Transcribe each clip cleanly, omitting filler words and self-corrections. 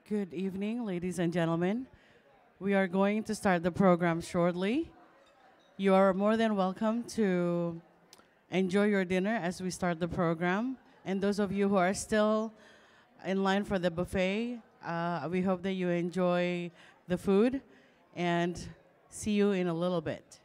Good evening, ladies and gentlemen. We are going to start the program shortly. You are more than welcome to enjoy your dinner as we start the program. And those of you who are still in line for the buffet, we hope that you enjoy the food and see you in a little bit.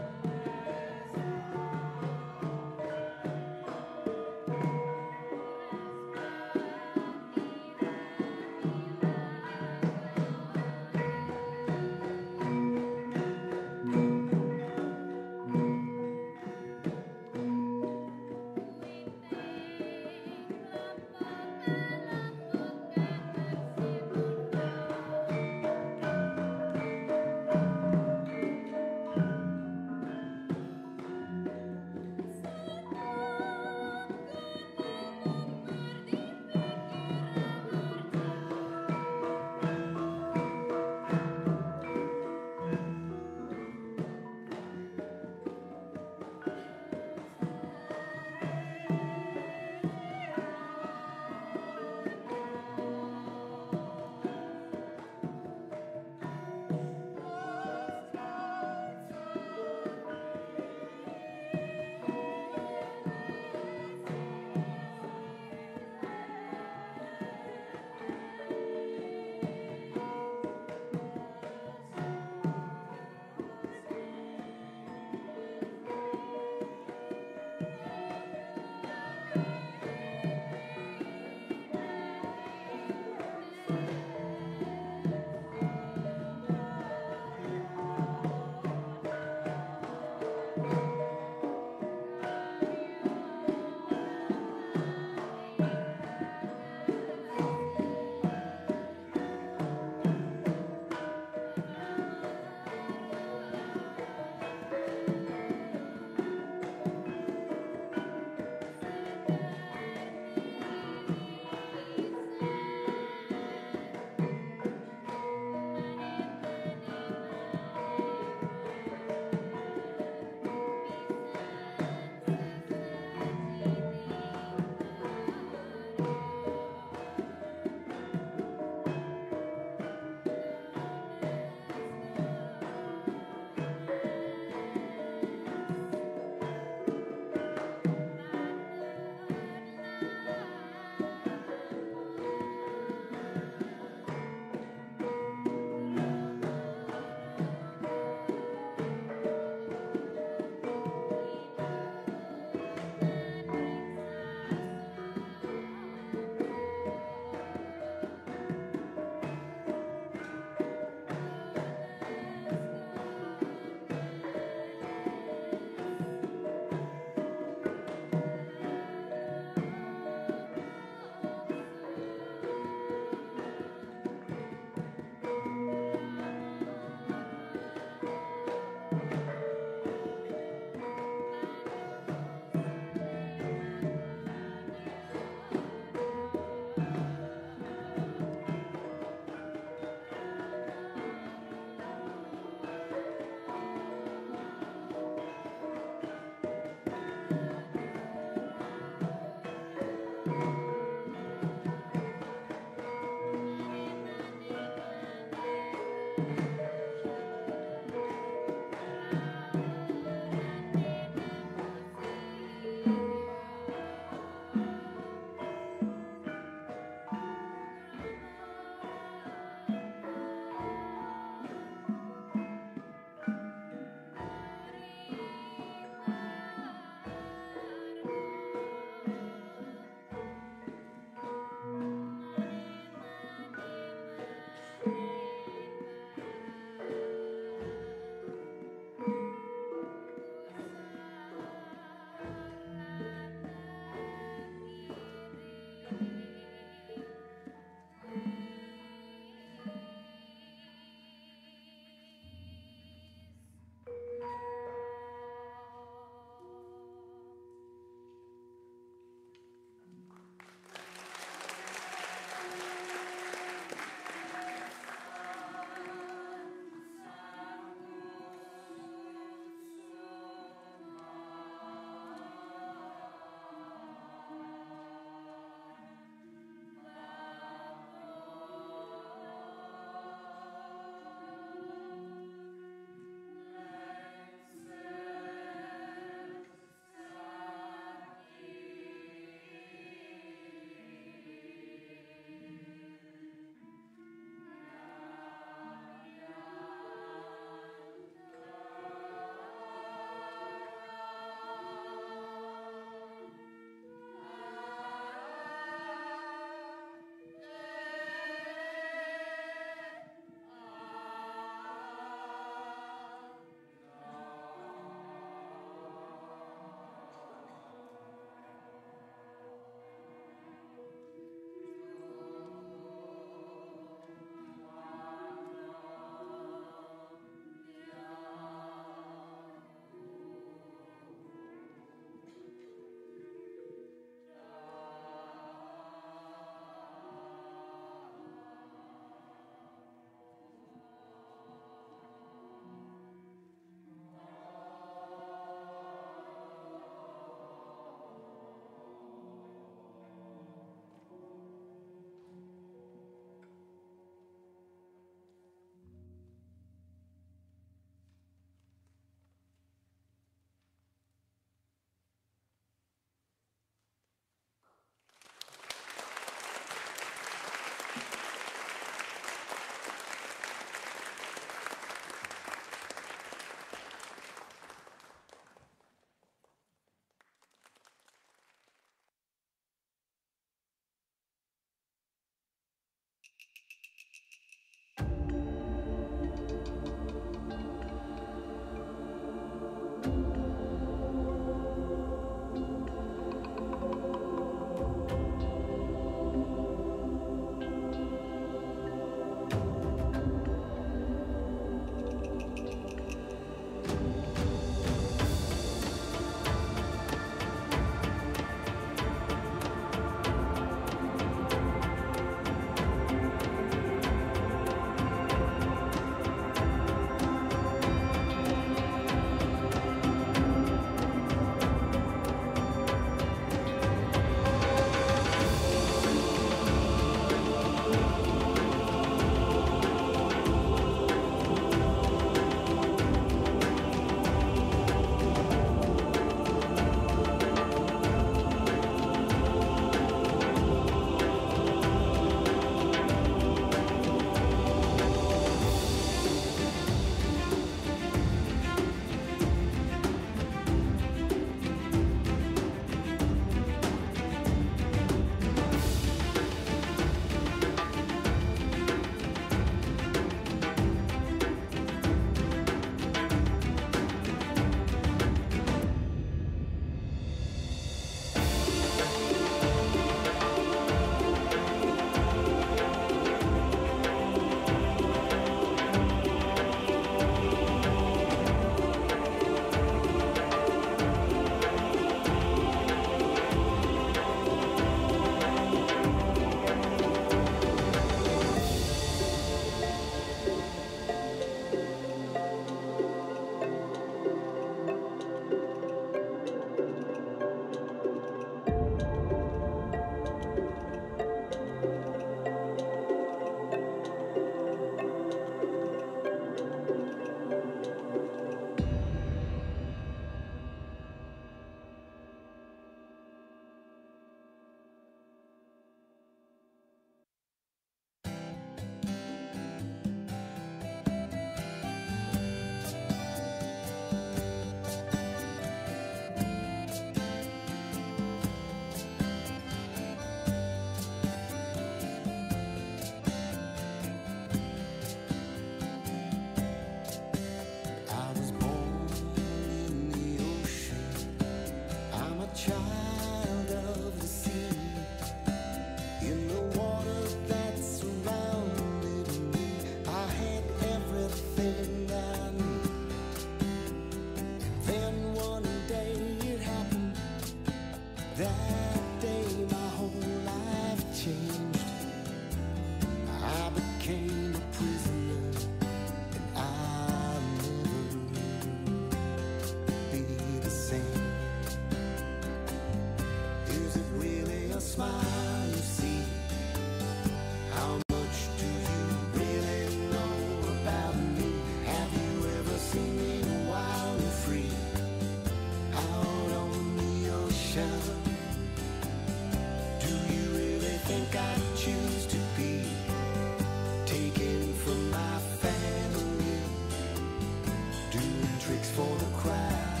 for the crowd.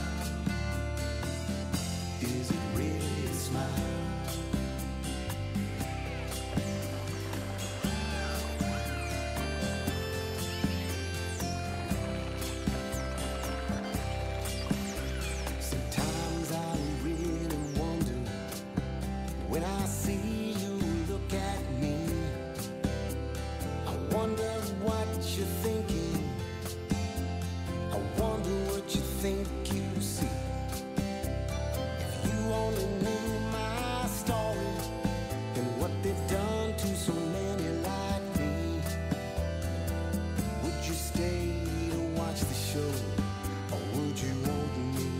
Is it really a smile? Sometimes I really wonder when I see you look at me. I wonder what you're thinking. I wonder what you think you see. If you only knew my story and what they've done to so many like me, would you stay to watch the show, or would you want me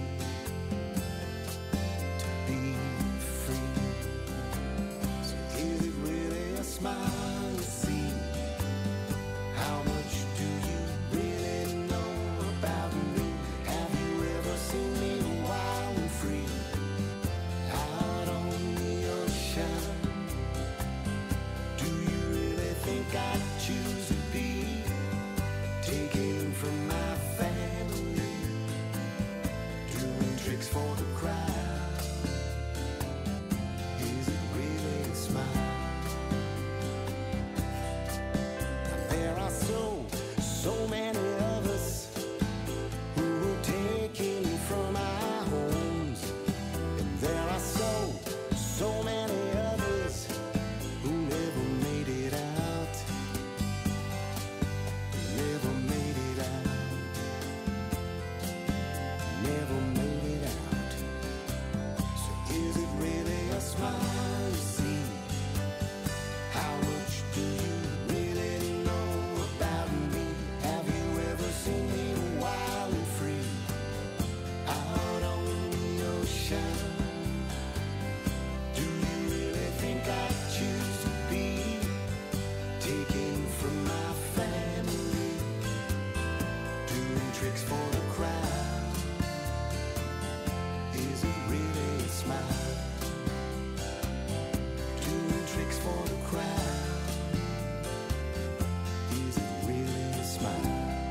to be free? So is it really a smile you see? How much do you really know about me? Have you ever seen me wild and free out on the ocean? Do you really think I'd choose to be taken from my family, doing tricks for the crowd? Is it really a smile? There are so many of us who were taken from our homes, and there are so many others who never made it out, never made it out, never made it out. So is it really a smile you see? How much do you really know about me? Have you ever seen me wild and free out on the ocean? Do you really think I'd choose to be taken from my family, doing tricks for the crowd? Is it really a smile? Doing tricks for the crowd. Is it really a smile?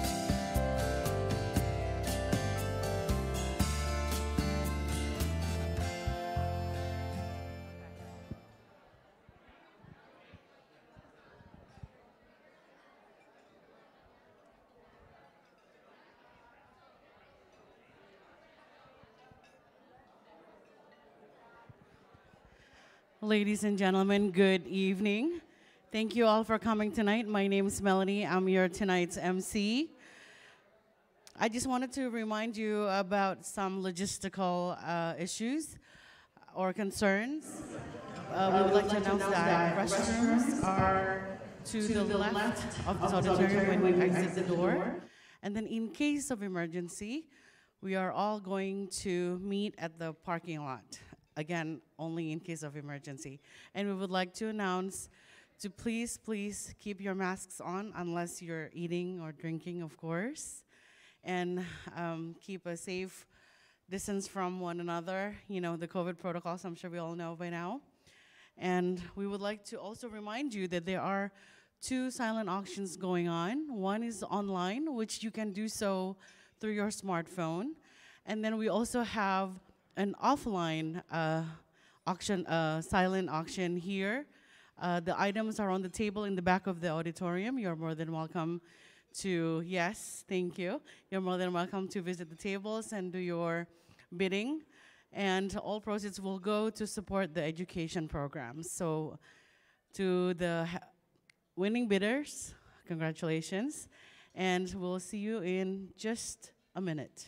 Ladies and gentlemen, good evening. Thank you all for coming tonight. My name is Melanie. I'm your tonight's MC. I just wanted to remind you about some logistical issues or concerns. We would like to announce that restrooms are to the left of this auditorium when you exit the door. And then in case of emergency, we are all going to meet at the parking lot. Again, only in case of emergency. And we would like to announce to please keep your masks on unless you're eating or drinking, of course. And keep a safe distance from one another. You know, the COVID protocols, I'm sure we all know by now. And we would like to also remind you that there are 2 silent auctions going on. One is online, which you can do so through your smartphone. And then we also have an offline auction, silent auction here. The items are on the table in the back of the auditorium. You're more than welcome to, yes, thank you. You're more than welcome to visit the tables and do your bidding. And all proceeds will go to support the education programs. So to the winning bidders, congratulations. And we'll see you in just a minute.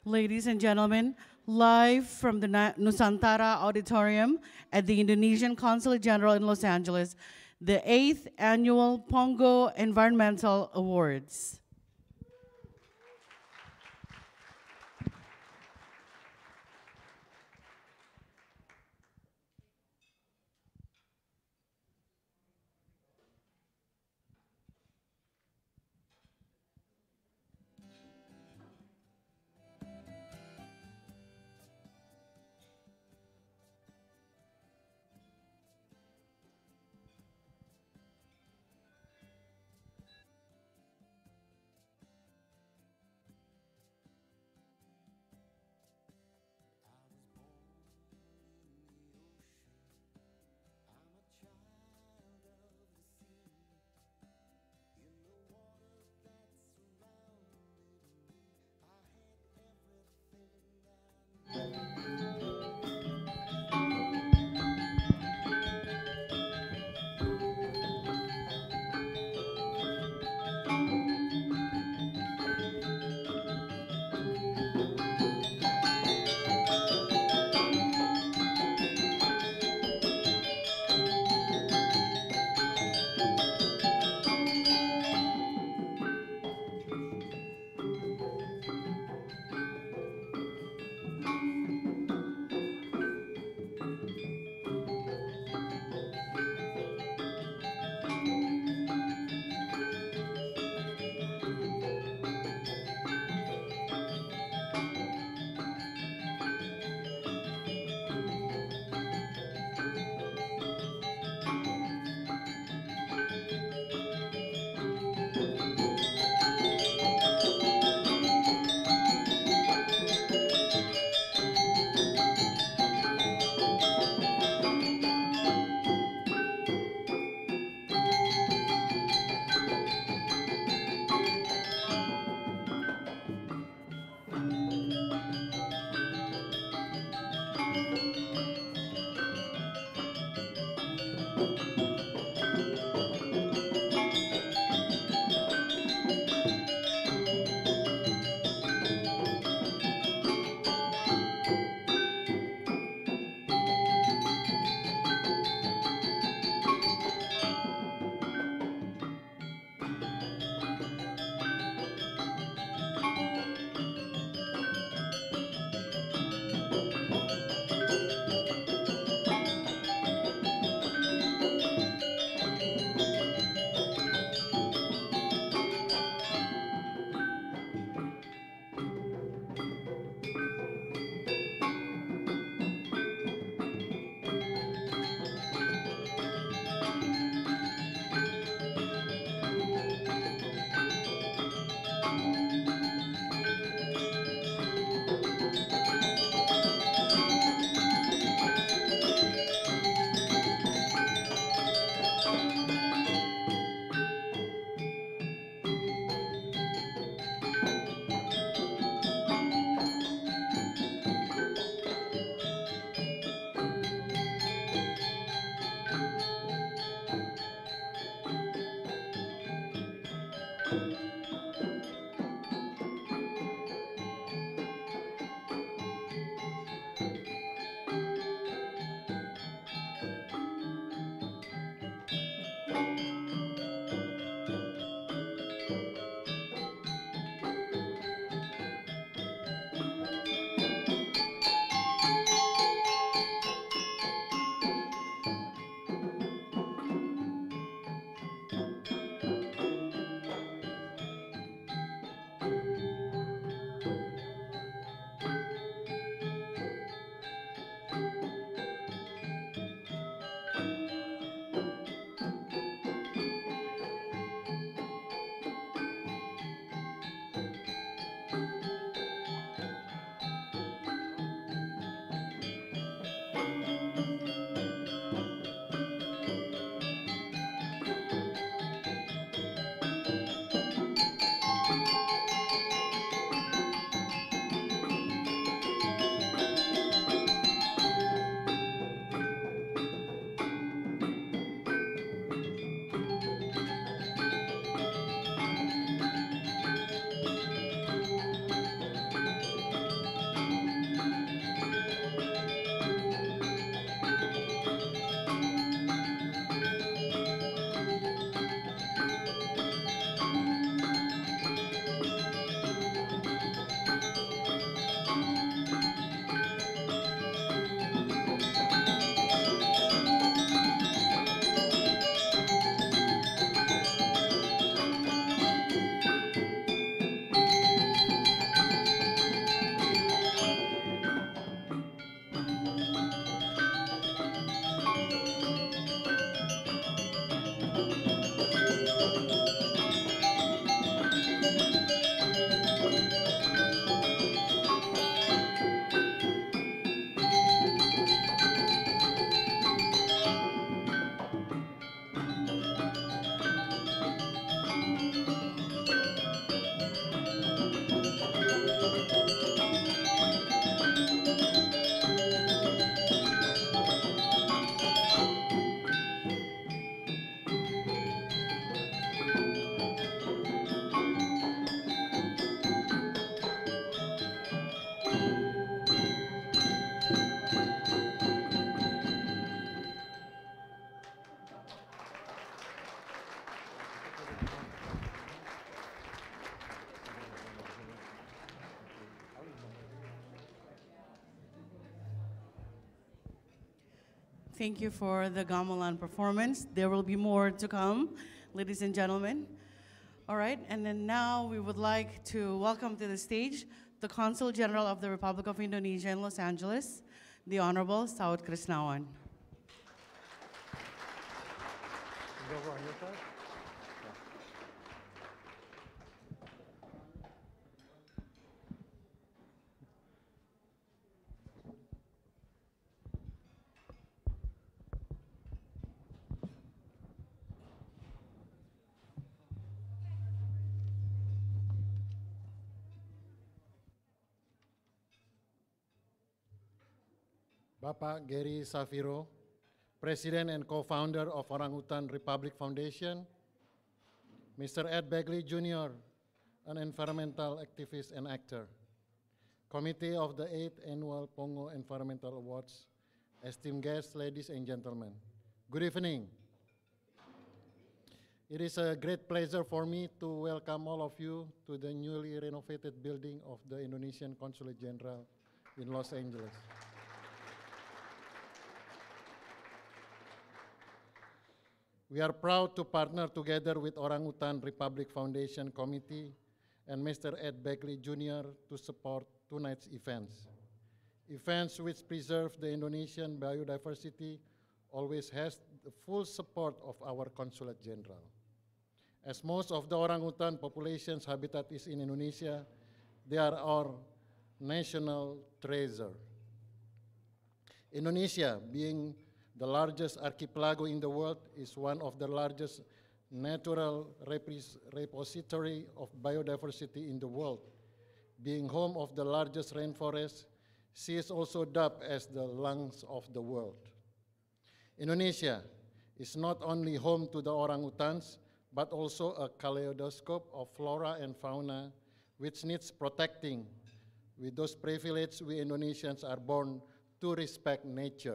Ladies and gentlemen, live from the Nusantara Auditorium at the Indonesian Consulate General in Los Angeles, the 8th Annual Pongo Environmental Awards. Thank you for the Gamelan performance. There will be more to come, ladies and gentlemen. All right, and then now we would like to welcome to the stage the Consul General of the Republic of Indonesia in Los Angeles, the Honorable Saud Krisnawan. Bapak Gary Shapiro, President and co-founder of Orangutan Republic Foundation, Mr. Ed Begley Jr., an environmental activist and actor, Committee of the 8th Annual Pongo Environmental Awards, esteemed guests, ladies and gentlemen, good evening. It is a great pleasure for me to welcome all of you to the newly renovated building of the Indonesian Consulate General in Los Angeles. We are proud to partner together with Orangutan Republic Foundation Committee and Mr. Ed Begley Jr. to support tonight's events. Events which preserve the Indonesian biodiversity always has the full support of our Consulate General. As most of the orangutan population's habitat is in Indonesia, they are our national treasure. Indonesia, being the largest archipelago in the world, is one of the largest natural repository of biodiversity in the world. Being home of the largest rainforest, she is also dubbed as the lungs of the world. Indonesia is not only home to the orangutans, but also a kaleidoscope of flora and fauna which needs protecting. With those privileges, we Indonesians are born to respect nature.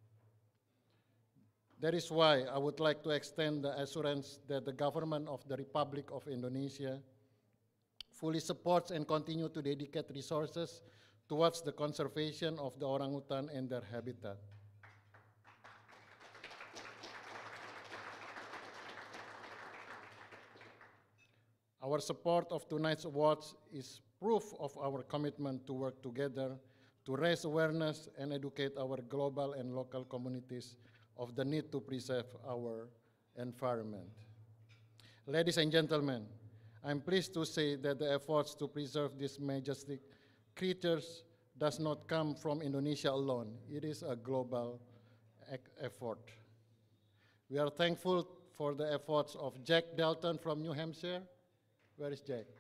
That is why I would like to extend the assurance that the government of the Republic of Indonesia fully supports and continue to dedicate resources towards the conservation of the orangutan and their habitat. Our support of tonight's awards is proof of our commitment to work together to raise awareness and educate our global and local communities of the need to preserve our environment. Ladies and gentlemen, I'm pleased to say that the efforts to preserve these majestic creatures does not come from Indonesia alone. It is a global effort. We are thankful for the efforts of Jack Dalton from New Hampshire. Where is Jack?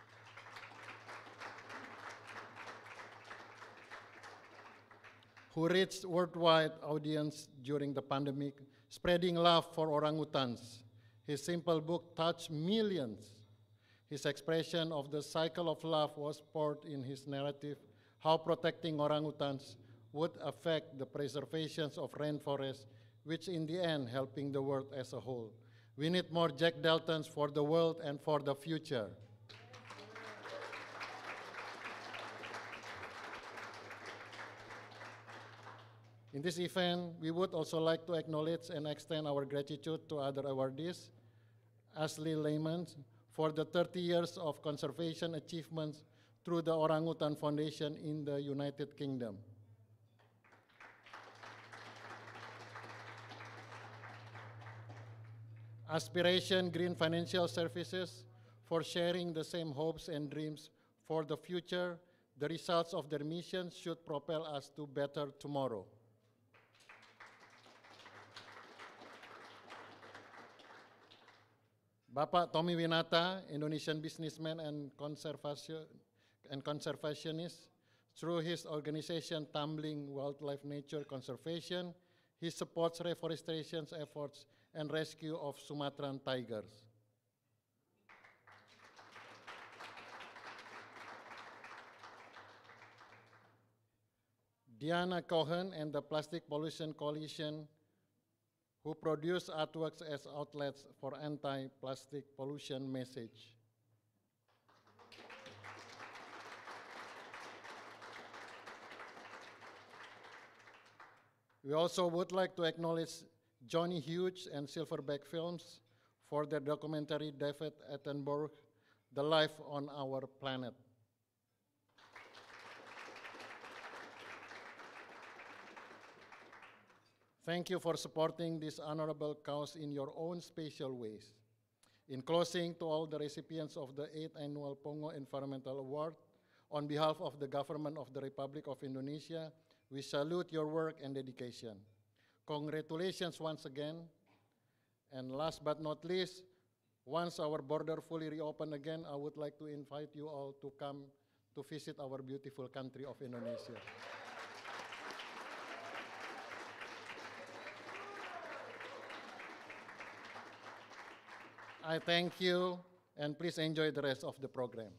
Who reached worldwide audience during the pandemic, spreading love for orangutans. His simple book touched millions. His expression of the cycle of love was poured in his narrative, how protecting orangutans would affect the preservation of rainforests, which in the end helping the world as a whole. We need more Jack Daltons for the world and for the future. In this event, we would also like to acknowledge and extend our gratitude to other awardees, Ashley Leiman, for the 30 years of conservation achievements through the Orangutan Foundation in the United Kingdom. Aspiration Green Financial Services for sharing the same hopes and dreams for the future. The results of their mission should propel us to better tomorrow. Bapak Tommy Winata, Indonesian businessman and conservationist, through his organization Tumbling Wildlife Nature Conservation, he supports reforestation efforts and rescue of Sumatran tigers. Diana Cohen and the Plastic Pollution Coalition who produce artworks as outlets for anti-plastic pollution message. We also would like to acknowledge Johnny Hughes and Silverback Films for their documentary David Attenborough, The Life on Our Planet. Thank you for supporting this honorable cause in your own special ways. In closing, to all the recipients of the 8th Annual Pongo Environmental Award, on behalf of the Government of the Republic of Indonesia, we salute your work and dedication. Congratulations once again. And last but not least, once our border fully reopen again, I would like to invite you all to come to visit our beautiful country of Indonesia. I thank you, and please enjoy the rest of the program.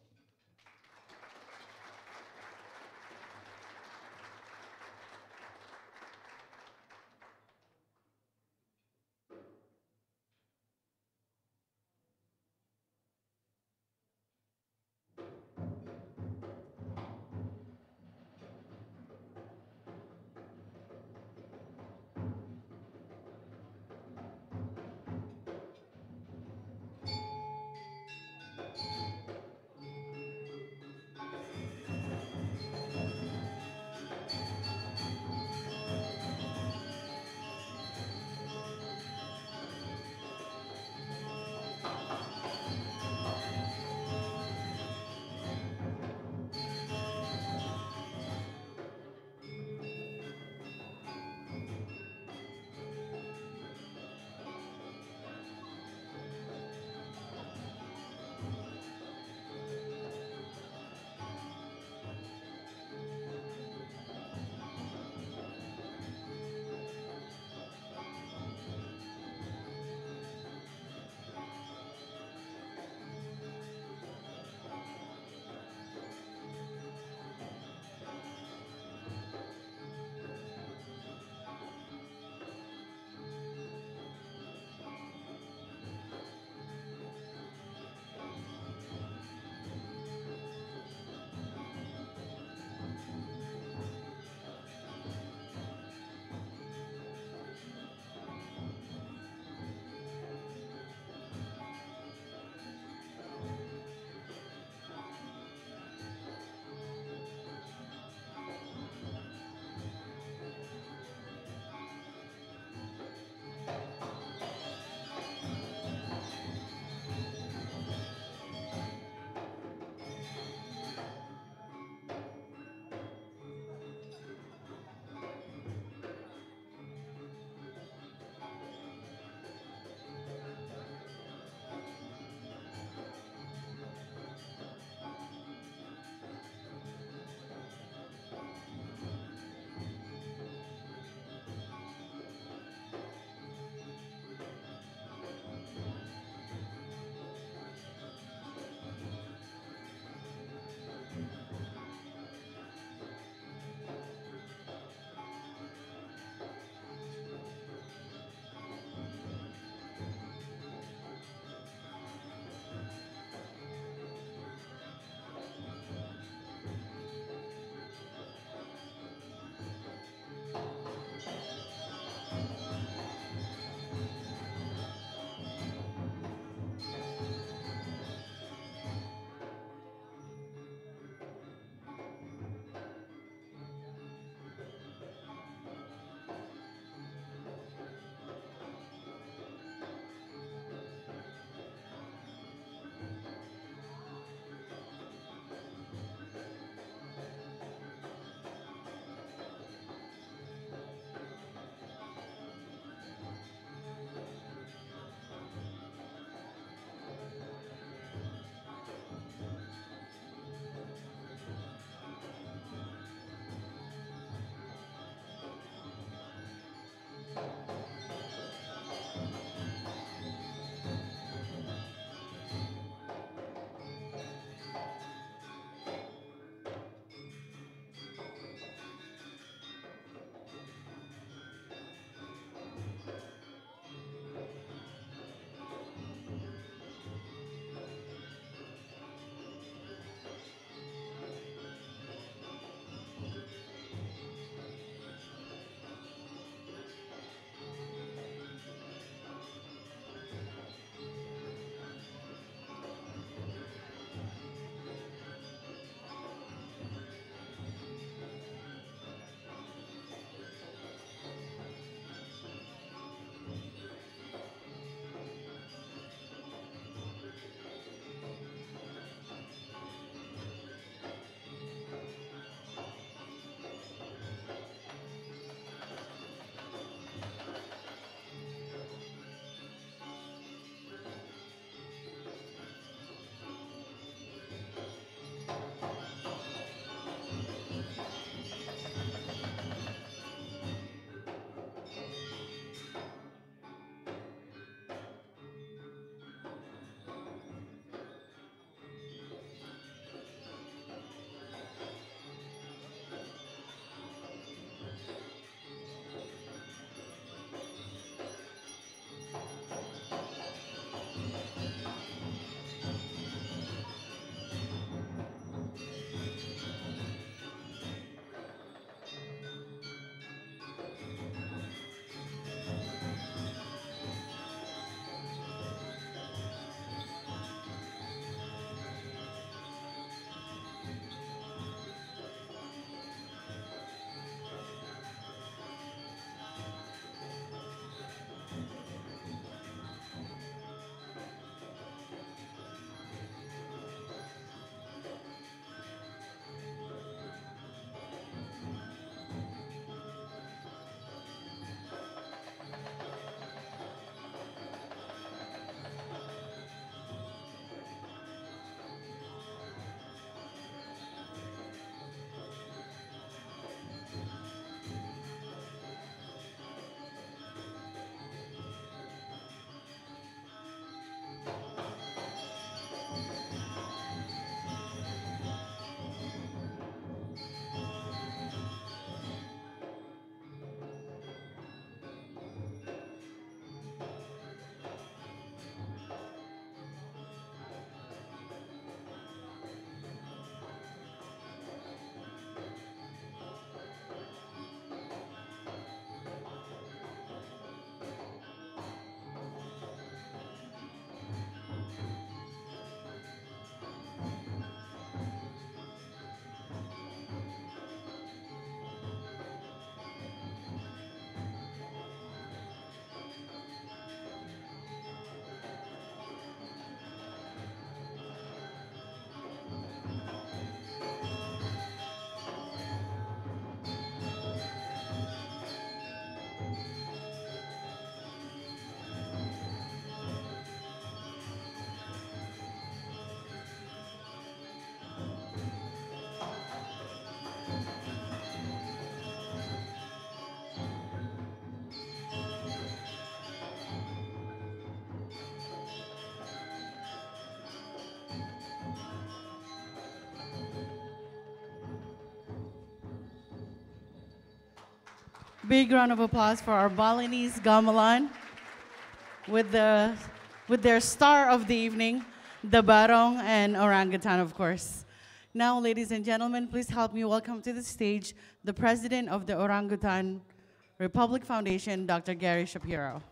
Big round of applause for our Balinese Gamelan with their star of the evening, the Barong and Orangutan, of course. Now, ladies and gentlemen, please help me welcome to the stage the president of the Orangutan Republic Foundation, Dr. Gary Shapiro.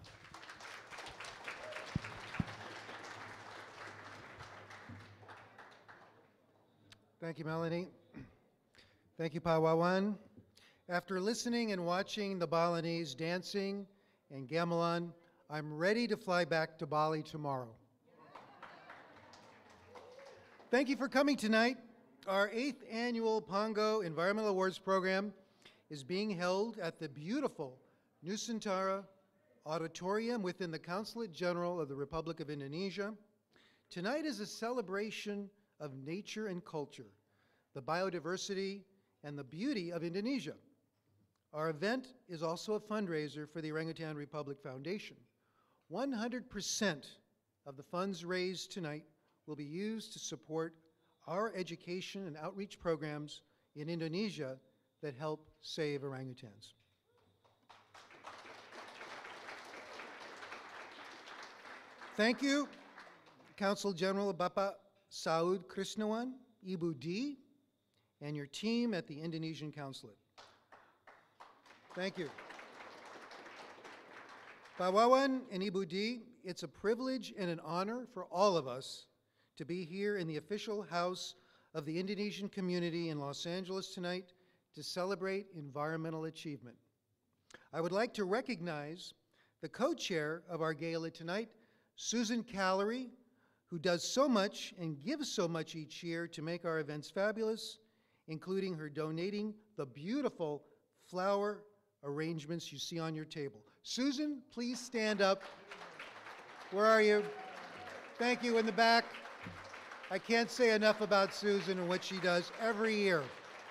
Thank you, Melanie. Thank you, Pawawan. After listening and watching the Balinese dancing and gamelan, I'm ready to fly back to Bali tomorrow. Thank you for coming tonight. Our 8th annual Pongo Environmental Awards program is being held at the beautiful Nusantara Auditorium within the Consulate General of the Republic of Indonesia. Tonight is a celebration of nature and culture, the biodiversity and the beauty of Indonesia. Our event is also a fundraiser for the Orangutan Republic Foundation. 100% of the funds raised tonight will be used to support our education and outreach programs in Indonesia that help save orangutans. Thank you, Consul General Bapak Saud Krisnawan, Ibu D, and your team at the Indonesian Consulate. Thank you. Pawawan and Ibu D, it's a privilege and an honor for all of us to be here in the official house of the Indonesian community in Los Angeles tonight to celebrate environmental achievement. I would like to recognize the co-chair of our gala tonight, Susan Callery, who does so much and gives so much each year to make our events fabulous, including her donating the beautiful flower arrangements you see on your table. Susan, please stand up. Where are you? Thank you in the back. I can't say enough about Susan and what she does every year.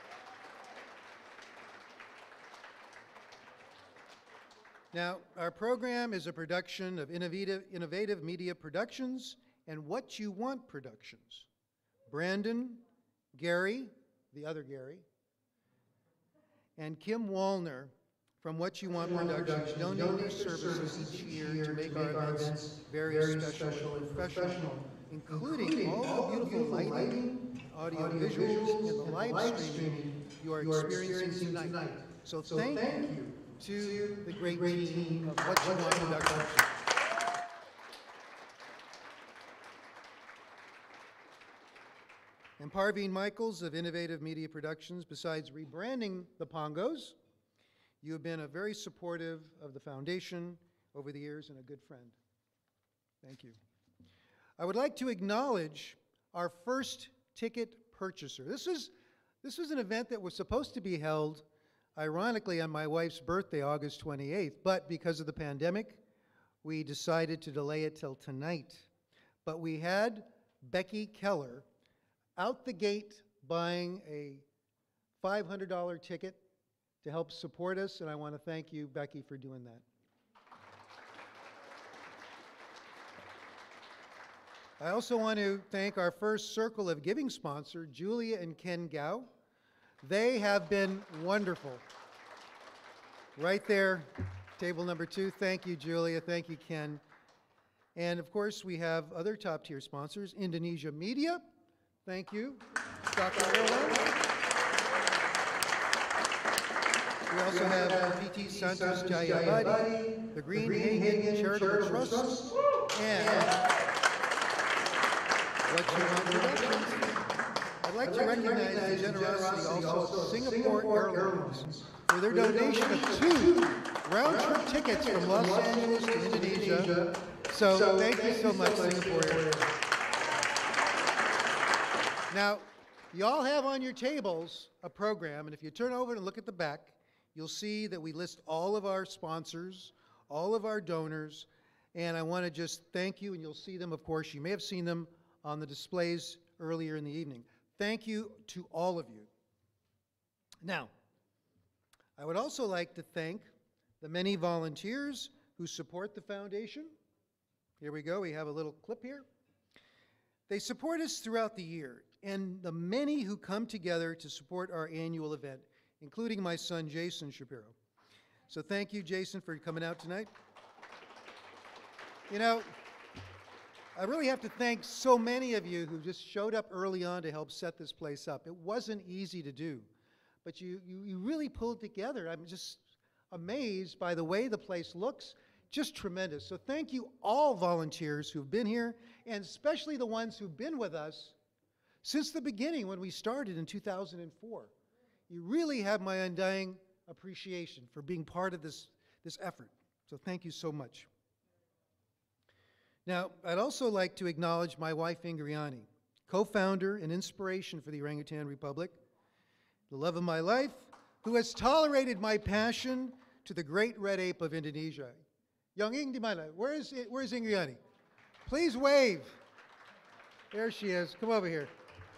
Now, our program is a production of Innovative Media Productions and What You Want Productions. Brandon, Gary, the other Gary, and Kim Wallner from What You Want Productions donate their services each year to make our events very special and professional, including all the beautiful lighting, audio visuals, and the live streaming you are experiencing tonight. So thank you to the great team of What You Want Productions. And Parveen Michaels of Innovative Media Productions, besides rebranding the Pongos, you have been a very supportive of the foundation over the years and a good friend. Thank you. I would like to acknowledge our first ticket purchaser. This was an event that was supposed to be held, ironically, on my wife's birthday, August 28th, but because of the pandemic, we decided to delay it till tonight. But we had Becky Keller out the gate buying a $500 ticket to help support us, and I want to thank you, Becky, for doing that. I also want to thank our first Circle of Giving sponsor, Julia and Ken Gouw. They have been wonderful. Right there, table number 2. Thank you, Julia. Thank you, Ken. And of course, we have other top-tier sponsors, Indonesia Media. Thank you, Dr. Erla. We also have PT Santos Jayabadi, the Green Hagen Charitable Trust, and What You Want Productions. I'd like to recognize the generosity also of Singapore Airlines for their donation of 2 round-trip tickets from Los Angeles to Indonesia. So thank you so much, Singapore Airlines. Now, you all have on your tables a program, and if you turn over and look at the back, you'll see that we list all of our sponsors, all of our donors, and I want to just thank you, and you'll see them, of course. You may have seen them on the displays earlier in the evening. Thank you to all of you. Now, I would also like to thank the many volunteers who support the foundation. Here we go. We have a little clip here. They support us throughout the year, and the many who come together to support our annual event, including my son, Jason Shapiro. So thank you, Jason, for coming out tonight. You know, I really have to thank so many of you who just showed up early on to help set this place up. It wasn't easy to do, but you really pulled it together. I'm just amazed by the way the place looks. Just tremendous. So thank you all volunteers who've been here, and especially the ones who've been with us since the beginning when we started in 2004. You really have my undying appreciation for being part of this effort. So thank you so much. Now, I'd also like to acknowledge my wife, Ingriani, co-founder and inspiration for the Orangutan Republic, the love of my life, who has tolerated my passion to the great red ape of Indonesia. Yang Ing di mana? Where's Ingriani? Please wave. There she is. Come over here.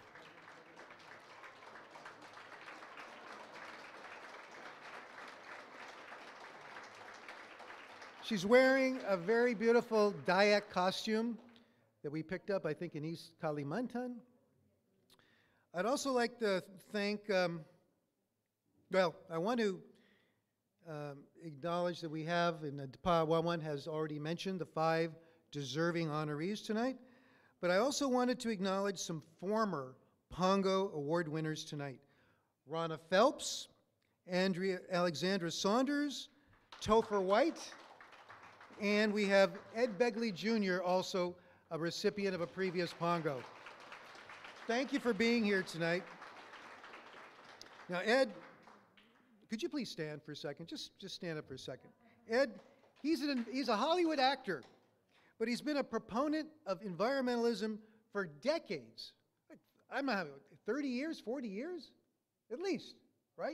She's wearing a very beautiful Dayak costume that we picked up, I think, in East Kalimantan. I'd also like to thank, well, I want to acknowledge that we have, and Pa Wawan has already mentioned, the 5 deserving honorees tonight. But I also wanted to acknowledge some former Pongo Award winners tonight. Ronna Phelps, Alexandra Saunders, Topher White, and we have Ed Begley Jr., also a recipient of a previous Pongo. Thank you for being here tonight. Now, Ed, could you please stand for a second? Just stand up for a second. Ed, he's a Hollywood actor, but he's been a proponent of environmentalism for decades. I'm not 30 years, 40 years? At least, right?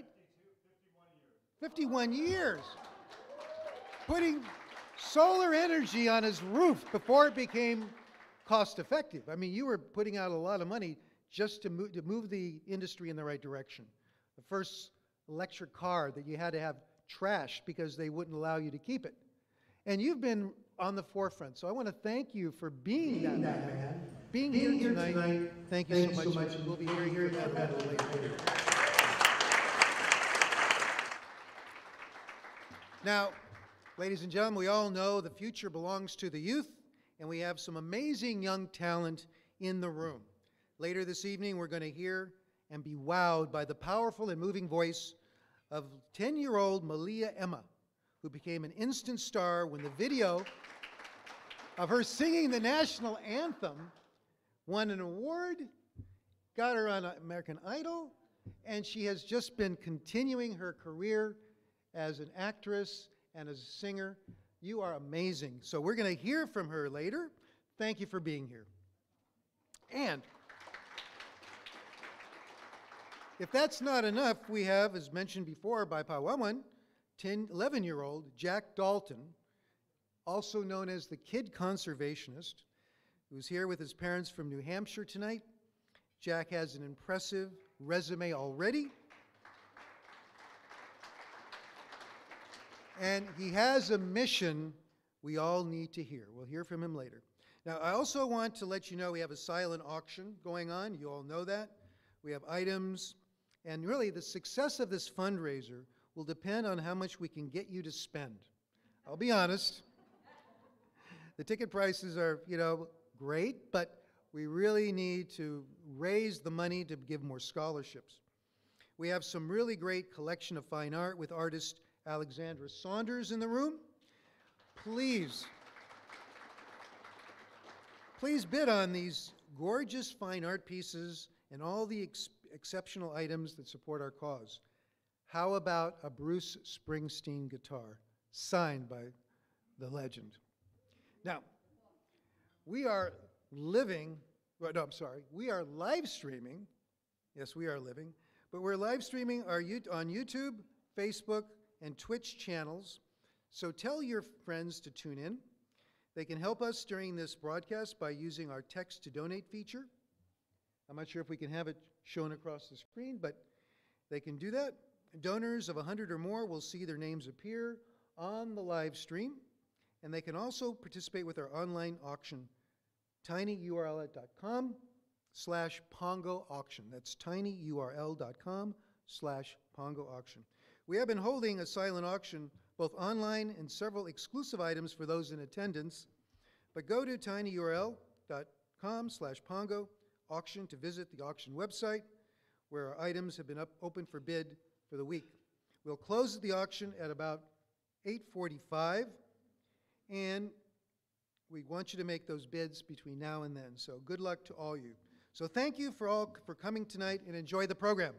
51 years. Putting solar energy on his roof before it became cost effective. I mean, you were putting out a lot of money just to move the industry in the right direction. The first electric car that you had to have trashed because they wouldn't allow you to keep it. And you've been on the forefront. So I want to thank you for being that man. Being here tonight. Thank you so much. We'll be hearing that medal later. Now, ladies and gentlemen, we all know the future belongs to the youth, and we have some amazing young talent in the room. Later this evening, we're going to hear and be wowed by the powerful and moving voice of 10-year-old Malea Emma, who became an instant star when the video of her singing the national anthem won an award, got her on American Idol, and she has just been continuing her career as an actress and as a singer. You are amazing. So we're going to hear from her later. Thank you for being here. And if that's not enough, we have, as mentioned before by Pawawan, 11-year-old Jack Dalton, also known as the Kid Conservationist, who's here with his parents from New Hampshire tonight. Jack has an impressive resume already. And he has a mission we all need to hear. We'll hear from him later. Now, I also want to let you know we have a silent auction going on. You all know that. We have items. And really, the success of this fundraiser will depend on how much we can get you to spend. I'll be honest. The ticket prices are, great, but we really need to raise the money to give more scholarships. We have some really great collection of fine art with artist Alexandra Saunders in the room. Please bid on these gorgeous fine art pieces and all the exceptional items that support our cause. How about a Bruce Springsteen guitar signed by the legend? Now, we are we are live streaming. Yes, we are living, but we're live streaming on YouTube, Facebook, and Twitch channels. So tell your friends to tune in. They can help us during this broadcast by using our text to donate feature. I'm not sure if we can have it shown across the screen, but they can do that. Donors of 100 or more will see their names appear on the live stream, and they can also participate with our online auction, tinyurl.com/Pongo auction. That's tinyurl.com/Pongo auction. We have been holding a silent auction both online and several exclusive items for those in attendance. But go to tinyurl.com/Pongo auction to visit the auction website, where our items have been open for bid for the week. We'll close the auction at about 8:45, and we want you to make those bids between now and then. So good luck to all you. So thank you for coming tonight, and enjoy the program.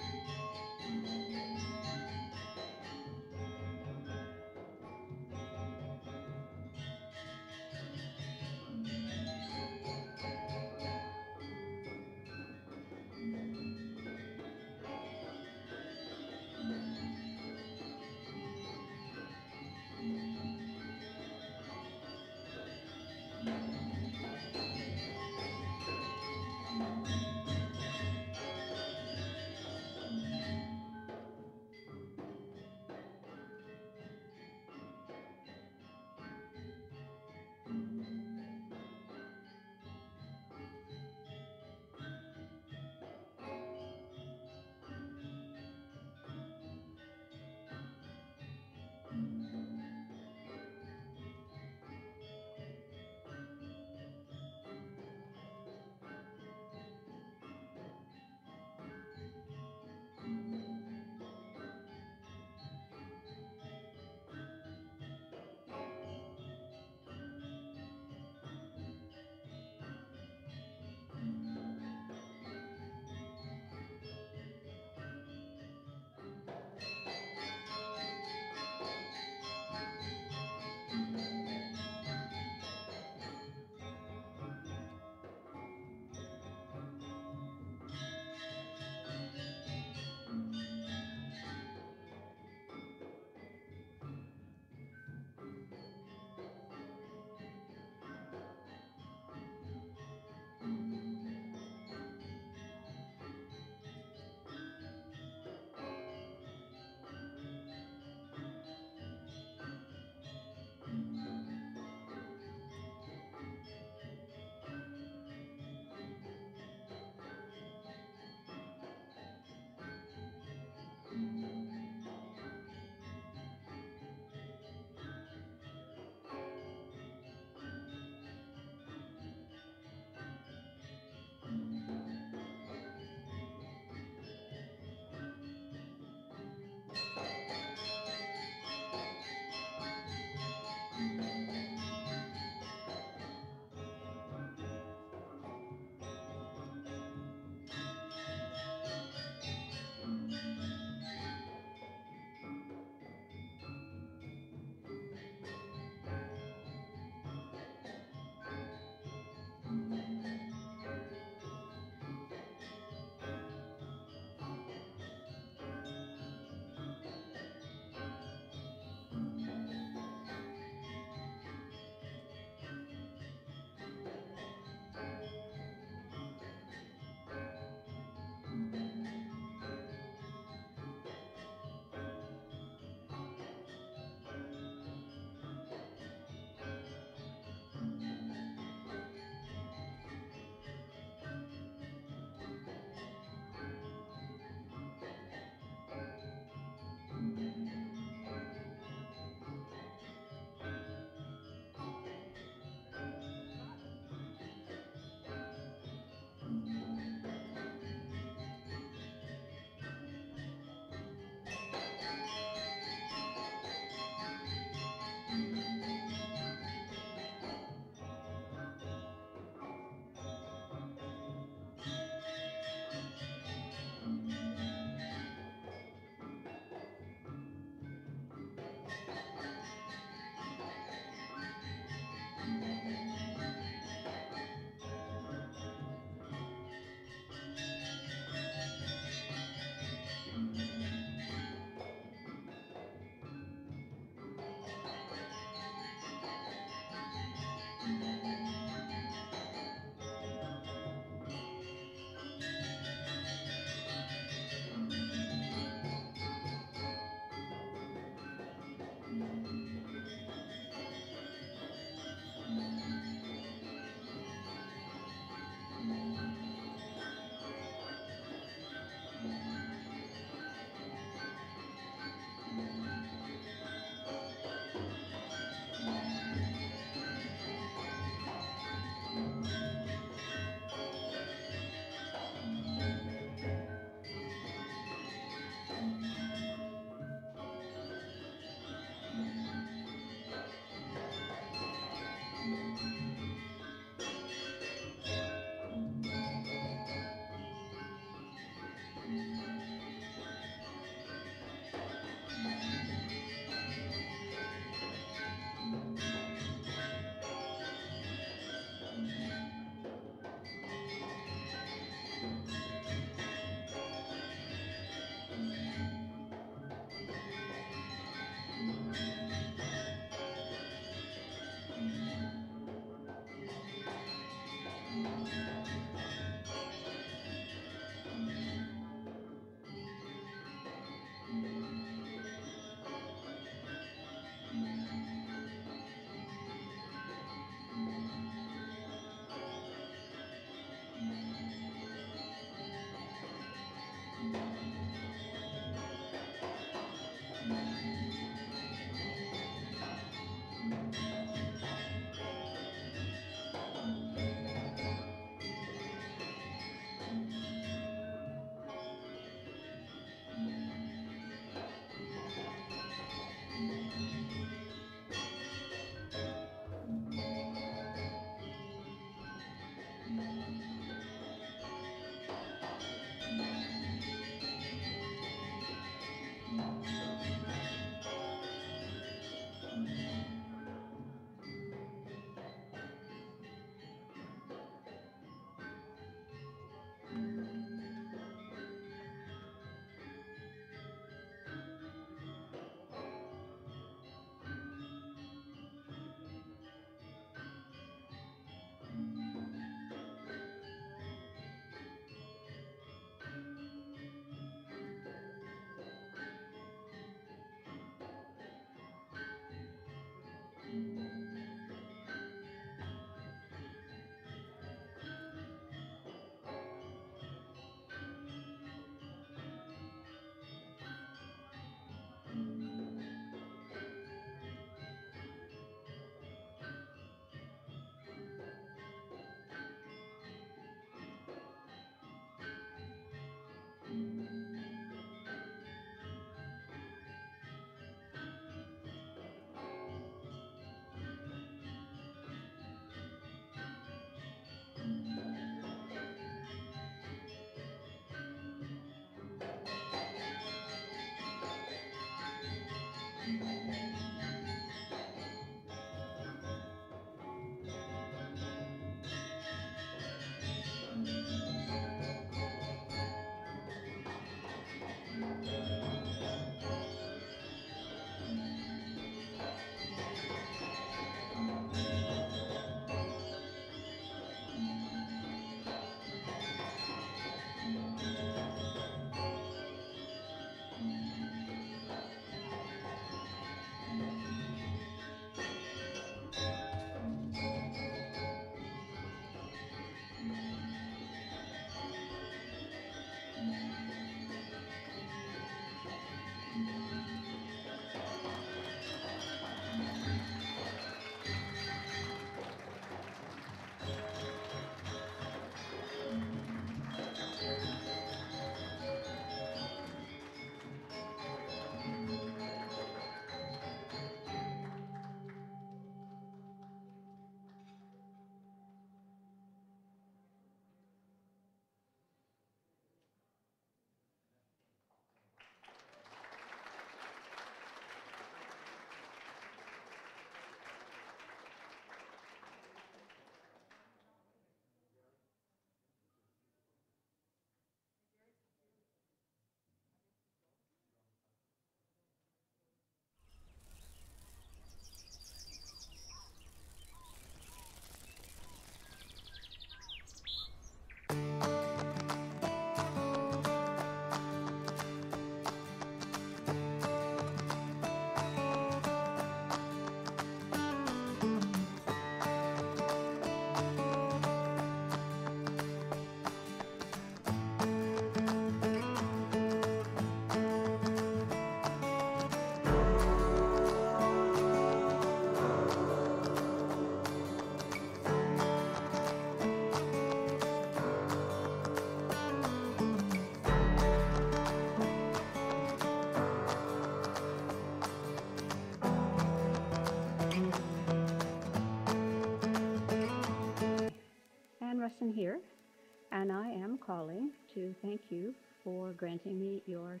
Rustin here, and I am calling to thank you for granting me your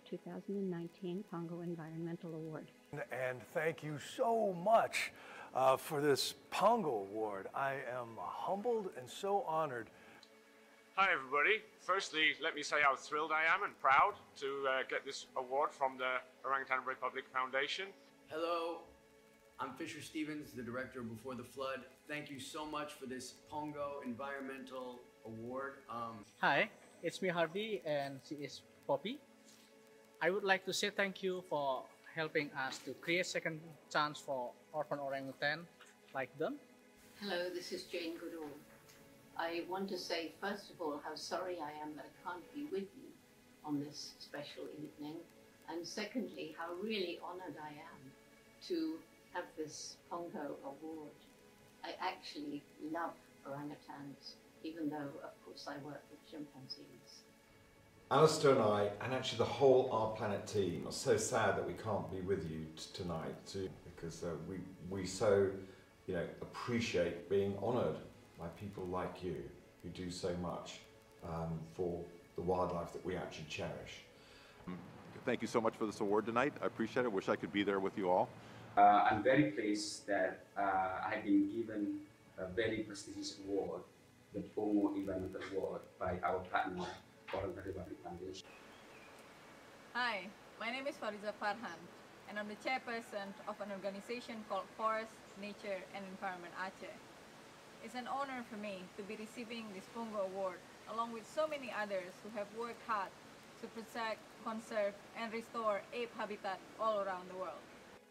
2019 Pongo Environmental Award. And thank you so much for this Pongo Award. I am humbled and so honored. Hi everybody. Firstly, let me say how thrilled I am and proud to get this award from the Orangutan Republic Foundation. Hello, I'm Fisher Stevens, the director of Before the Flood. Thank you so much for this Pongo Environmental Award. Hi, it's me Harvey and she is Poppy. I would like to say thank you for helping us to create second chance for orphan orangutan like them. Hello, this is Jane Goodall. I want to say first of all how sorry I am that I can't be with you on this special evening. And secondly, how really honored I am to have this Pongo award. I actually love orangutans, even though, of course, I work with chimpanzees. Alistair and I, and actually the whole Our Planet team, are so sad that we can't be with you tonight because we so appreciate being honoured by people like you who do so much for the wildlife that we actually cherish. Thank you so much for this award tonight. I appreciate it. Wish I could be there with you all. I'm very pleased that I've been given a very prestigious award, the Pongo Environmental Award, by our partner, Orangutan Republic Foundation. Hi, my name is Fariza Farhan, and I'm the chairperson of an organization called Forest, Nature and Environment Aceh. It's an honor for me to be receiving this Pongo Award, along with so many others who have worked hard to protect, conserve, and restore ape habitat all around the world.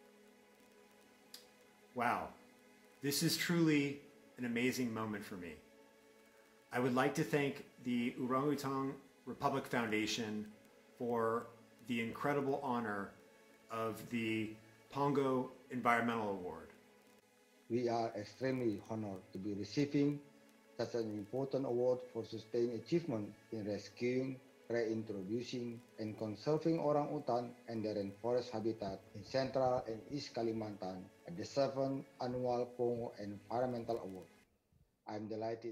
Wow, this is truly an amazing moment for me. I would like to thank the Orangutan Republic Foundation for the incredible honor of the Pongo Environmental Award. We are extremely honored to be receiving such an important award for sustained achievement in rescuing, reintroducing, and conserving orangutan and their rainforest habitat in Central and East Kalimantan at the 7th Annual Pongo Environmental Award. I am delighted.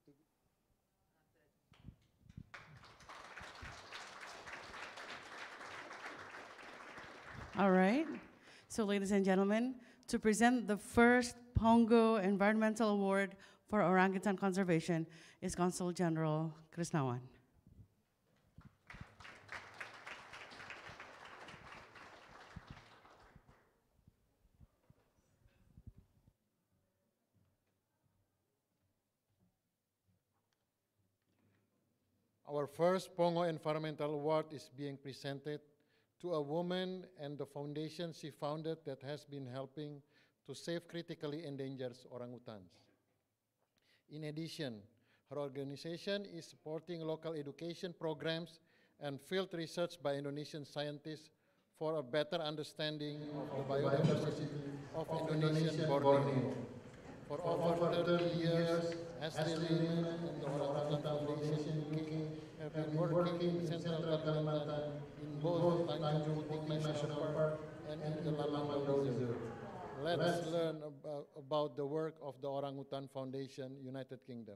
All right. So, ladies and gentlemen, to present the first Pongo Environmental Award for orangutan conservation is Consul General Krisnawan. Our first Pongo Environmental Award is being presented to a woman and the foundation she founded that has been helping to save critically endangered orangutans. In addition, her organization is supporting local education programs and field research by Indonesian scientists for a better understanding of the biodiversity of Indonesian Borneo. For over 30 years, Leiman and the Orangutan Foundation have been working in Central Kalimantan in both Tanjung Putih National Park and in the Lamangau Reserve. Let's learn about the work of the Orangutan Foundation, United Kingdom.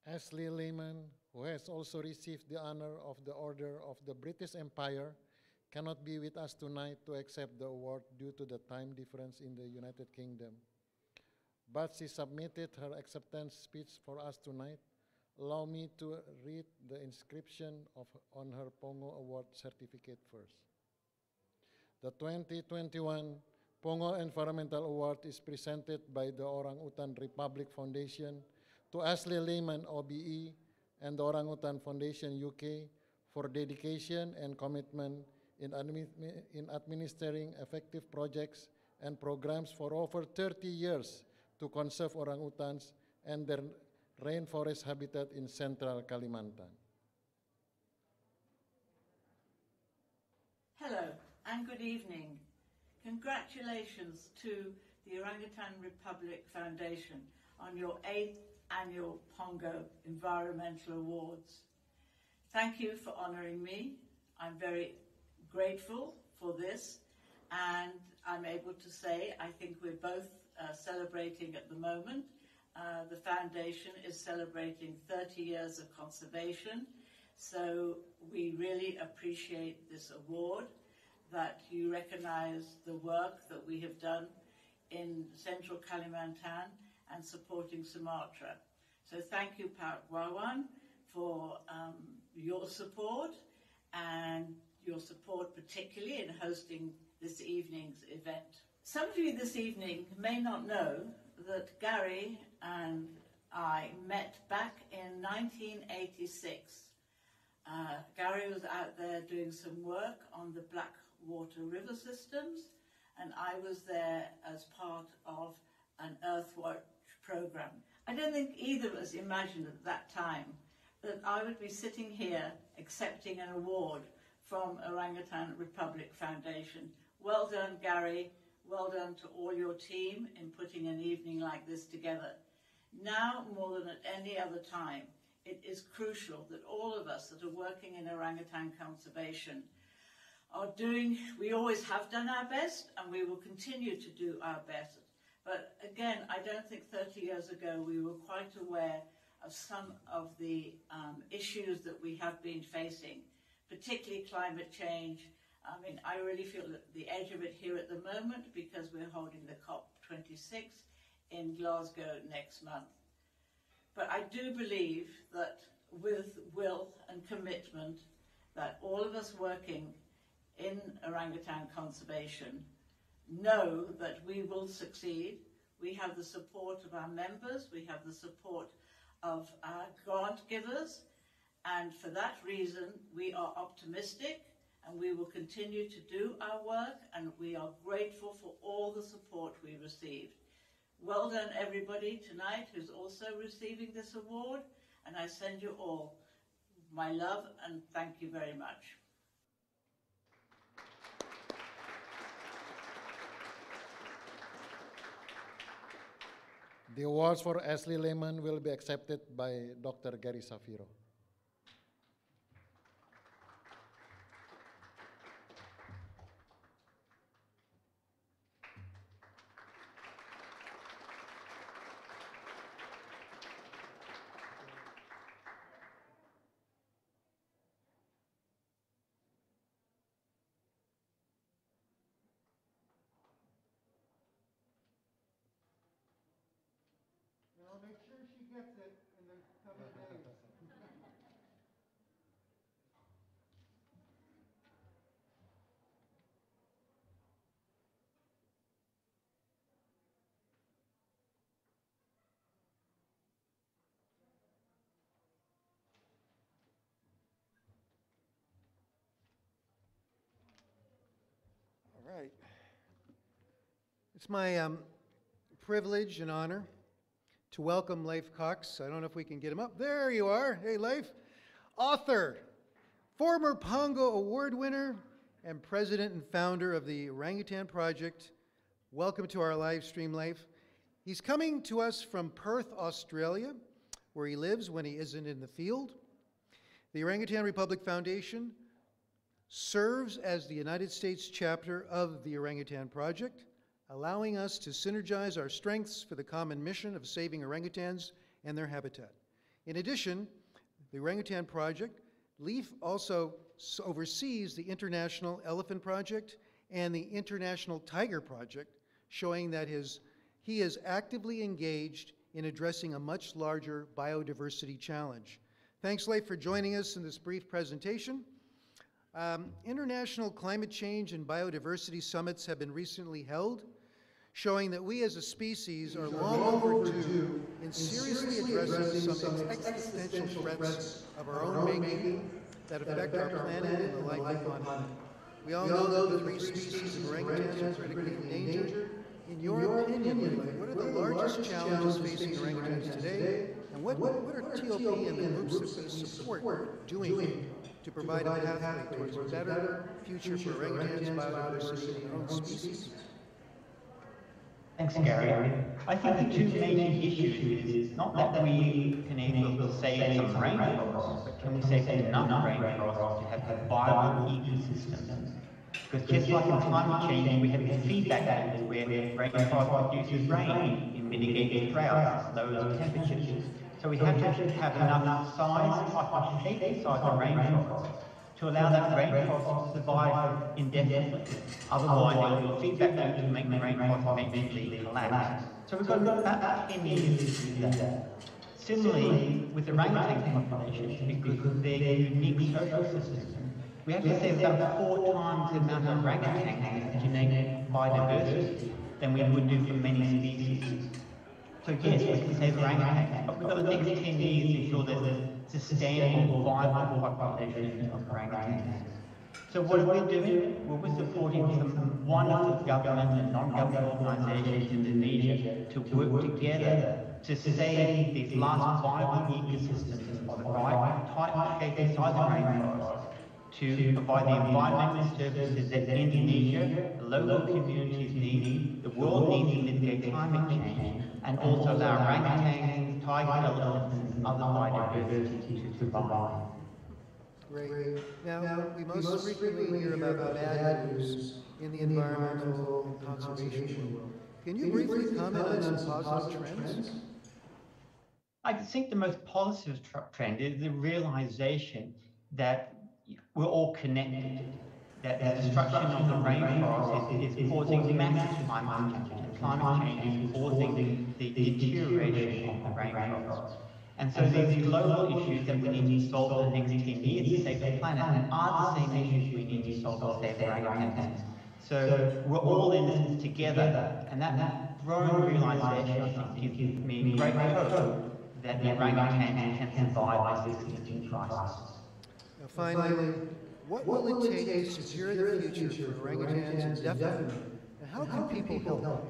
Ashley Leiman, who has also received the honor of the Order of the British Empire, cannot be with us tonight to accept the award due to the time difference in the United Kingdom. But she submitted her acceptance speech for us tonight. Allow me to read the inscription on her Pongo Award certificate first. The 2021 Pongo Enviromental Award is presented by the Orangutan Republic Foundation to Ashley Leiman, OBE, and the Orangutan Foundation UK for dedication and commitment in administering effective projects and programs for over 30 years to conserve orangutans and their rainforest habitat in central Kalimantan. Hello and good evening. Congratulations to the Orangutan Republic Foundation on your 8th annual Pongo Environmental Awards. Thank you for honoring me. I'm very grateful for this, and I'm able to say I think we're both celebrating at the moment. The foundation is celebrating 30 years of conservation, so we really appreciate this award, that you recognize the work that we have done in central Kalimantan and supporting Sumatra. So thank you, Pak Wawan, for your support, and your support particularly in hosting this evening's event. Some of you this evening may not know that Gary and I met back in 1986. Gary was out there doing some work on the Blackwater River systems, and I was there as part of an Earthwatch program. I don't think either of us imagined at that time that I would be sitting here accepting an award from Orangutan Republic Foundation. Well done, Gary. Well done to all your team in putting an evening like this together. Now, more than at any other time, it is crucial that all of us that are working in orangutan conservation are doing, we always have done our best, and we will continue to do our best. But again, I don't think 30 years ago we were quite aware of some of the issues that we have been facing, particularly climate change. I mean, I really feel at the edge of it here at the moment because we're holding the COP26 in Glasgow next month. But I do believe that with will and commitment, that all of us working in orangutan conservation know that we will succeed. We have the support of our members, we have the support of our grant givers, and for that reason we are optimistic and we will continue to do our work, and we are grateful for all the support we received. Well done everybody tonight who's also receiving this award, and I send you all my love and thank you very much. The awards for Ashley Leiman will be accepted by Dr. Gary Shapiro. I'll make sure she gets it in the coming days. All right. It's my privilege and honor to welcome Leif Cox. I don't know if we can get him up. There you are. Hey, Leif. Author, former Pongo Award winner, and president and founder of the Orangutan Project. Welcome to our live stream, Leif. He's coming to us from Perth, Australia, where he lives when he isn't in the field. The Orangutan Republic Foundation serves as the United States chapter of the Orangutan Project, allowing us to synergize our strengths for the common mission of saving orangutans and their habitat. In addition, the Orangutan Project, Leif also oversees the International Elephant Project and the International Tiger Project, showing that he is actively engaged in addressing a much larger biodiversity challenge. Thanks, Leif, for joining us in this brief presentation. International climate change and biodiversity summits have been recently held, showing that we as a species are long overdue in seriously addressing some existential threats of our own making that affect our planet and the life upon it. We all know that the 3 species of orangutans are critically endangered. In your opinion, Leif, what are the largest challenges facing orangutans today, and what are TOP and the groups that we support doing to provide a pathway towards a better future for orangutans, biodiversity, and our own species? Thanks, Gary. I think the 2 major issues is not that we can either save some rainforests, but can we save enough rainforests to have viable ecosystems? Because just like in climate change, we have these feedback loops where rainforest produces rain, it mitigates droughts, lowers temperatures. So we have to have enough size, type, and shape size of rainforest to allow that rainforest to survive indefinitely. Otherwise, the feedback loops make the rainforest eventually collapse. So we've got about 10 years to do that. Similarly, with the orangutan populations, because of their unique social systems, we have to save about 4 times the amount of orangutans as genetic biodiversity than we would do for many species. So yes, we can save orangutans, but we've got the next 10 years to ensure there's a sustainable, viable population of orangutans. So what are we doing? Well, we're supporting some wonderful government and non-government organisations in Indonesia to work together to save these last viable ecosystems of the right type, shape and size of rainforest, to provide the environmental services that Indonesia, the local communities need, the world needs to mitigate climate change, and also allow orangutans, tiger elephants, and other biodiversity to survive. Great. Now, we most frequently hear about the bad news in the environmental and conservation world. Can you briefly comment on some positive trends? I think the most positive trend is the realization that we're all connected, that the destruction of the rainforest is causing massive climate change, and climate change is causing the deterioration of the rainforest. And so these global issues that we need to solve in the next 10 years to save the planet are the same issues we need to solve to save the orangutans. So we're all in this together, and that growing realization, I think, gives me great hope that the orangutans can survive this existing crisis. Now finally, what will it take to secure the future for orangutans indefinitely, and how can people help?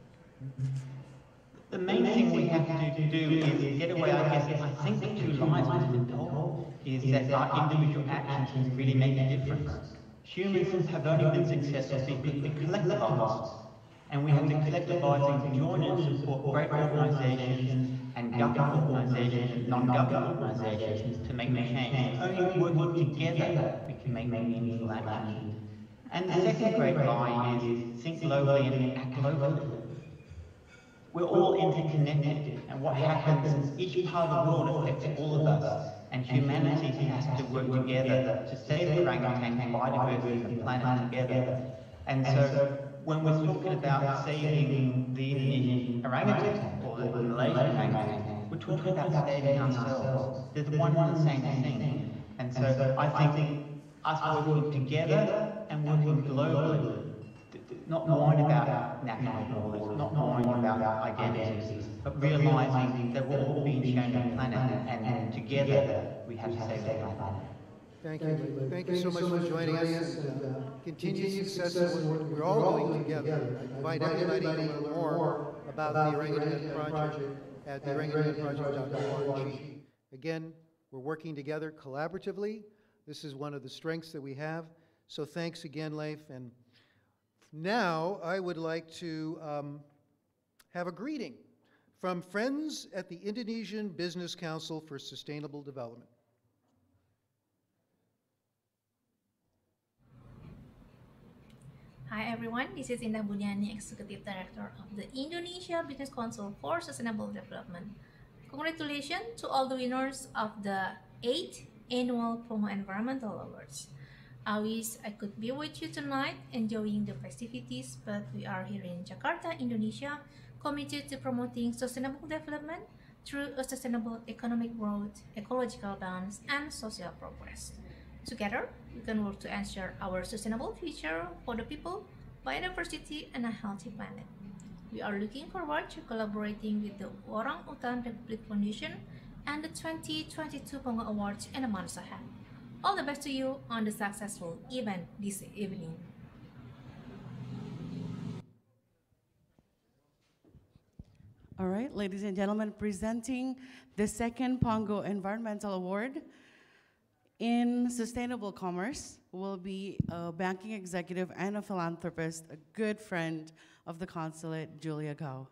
The main thing we have to do is get away, I think the 2 lies we've been told is that our individual actions can really make a difference. Humans have only been successful because we collectivise, and we have to collectivise and join and support great organisations and government organisations and non-government organisations to make change. Only working together we can make meaningful action. And the second great lie is think globally and act locally. We're all interconnected, and what happens is each part of the world affects all of us, and humanity has to work together to save the orangutan, biodiversity, and the planet together. And so, when we're talking about saving the Indonesian orangutan, or the Malaysian orangutan, we're talking about saving ourselves. They're the one and the same thing. And so, I think us working together and working globally, not worrying about national borders, not worrying about identities, but realising that we're all being shown the planet, and together we have to save the planet. Thank you. Thank you so much for joining us. And, continued success in what we're all doing together. I invite anybody to learn more about the Orangutan Project at theorangutanproject.org. Again, we're working together collaboratively. This is one of the strengths that we have. So thanks again, Leif. And now I would like to have a greeting from friends at the Indonesian Business Council for Sustainable Development. Hi everyone, this is Indah Buniani, Executive Director of the Indonesia Business Council for Sustainable Development. Congratulations to all the winners of the 8th Annual Pongo Environmental Awards. I wish I could be with you tonight enjoying the festivities, but we are here in Jakarta, Indonesia, committed to promoting sustainable development through a sustainable economic growth, ecological balance, and social progress. Together, we can work to ensure our sustainable future for the people, biodiversity, and a healthy planet. We are looking forward to collaborating with the Orangutan Republik Foundation and the 2022 Pongo Awards in the months ahead. All the best to you on the successful event this evening. All right, ladies and gentlemen, presenting the second Pongo Environmental Award in Sustainable Commerce will be a banking executive and a philanthropist, a good friend of the consulate, Julia Gouw.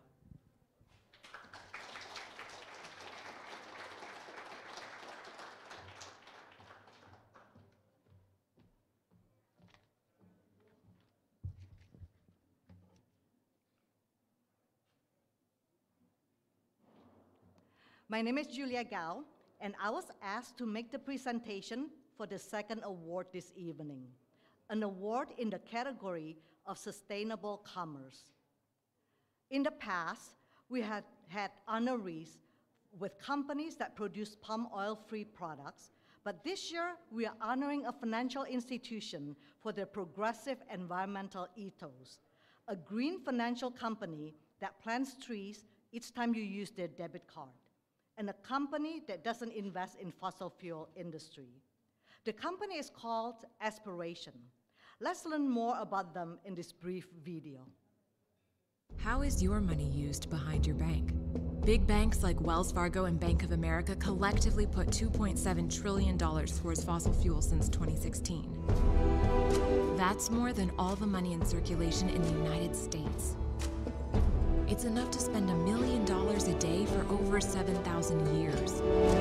My name is Julia Gouw, and I was asked to make the presentation for the second award this evening, an award in the category of sustainable commerce. In the past, we had honorees with companies that produce palm oil-free products, but this year we are honoring a financial institution for their progressive environmental ethos, a green financial company that plants trees each time you use their debit card, and a company that doesn't invest in fossil fuel industry. The company is called Aspiration. Let's learn more about them in this brief video. How is your money used behind your bank? Big banks like Wells Fargo and Bank of America collectively put $2.7 trillion towards fossil fuels since 2016. That's more than all the money in circulation in the United States. It's enough to spend $1 million a day for over 7,000 years.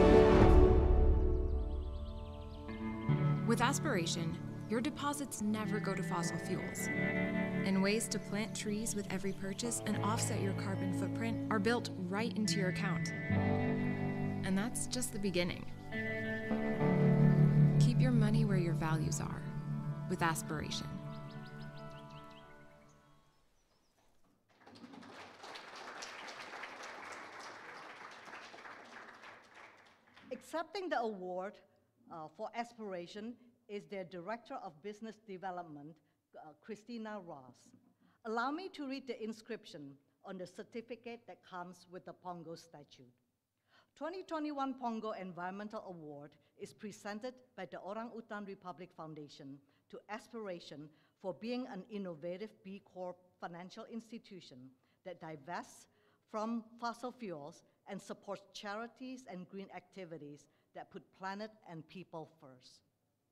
With Aspiration, your deposits never go to fossil fuels. And ways to plant trees with every purchase and offset your carbon footprint are built right into your account. And that's just the beginning. Keep your money where your values are with Aspiration. Accepting the award for Aspiration is their Director of Business Development, Christina Ross. Allow me to read the inscription on the certificate that comes with the Pongo statute. 2021 Pongo Environmental Award is presented by the Orangutan Republic Foundation to Aspiration for being an innovative B Corp financial institution that divests from fossil fuels and supports charities and green activities that put planet and people first.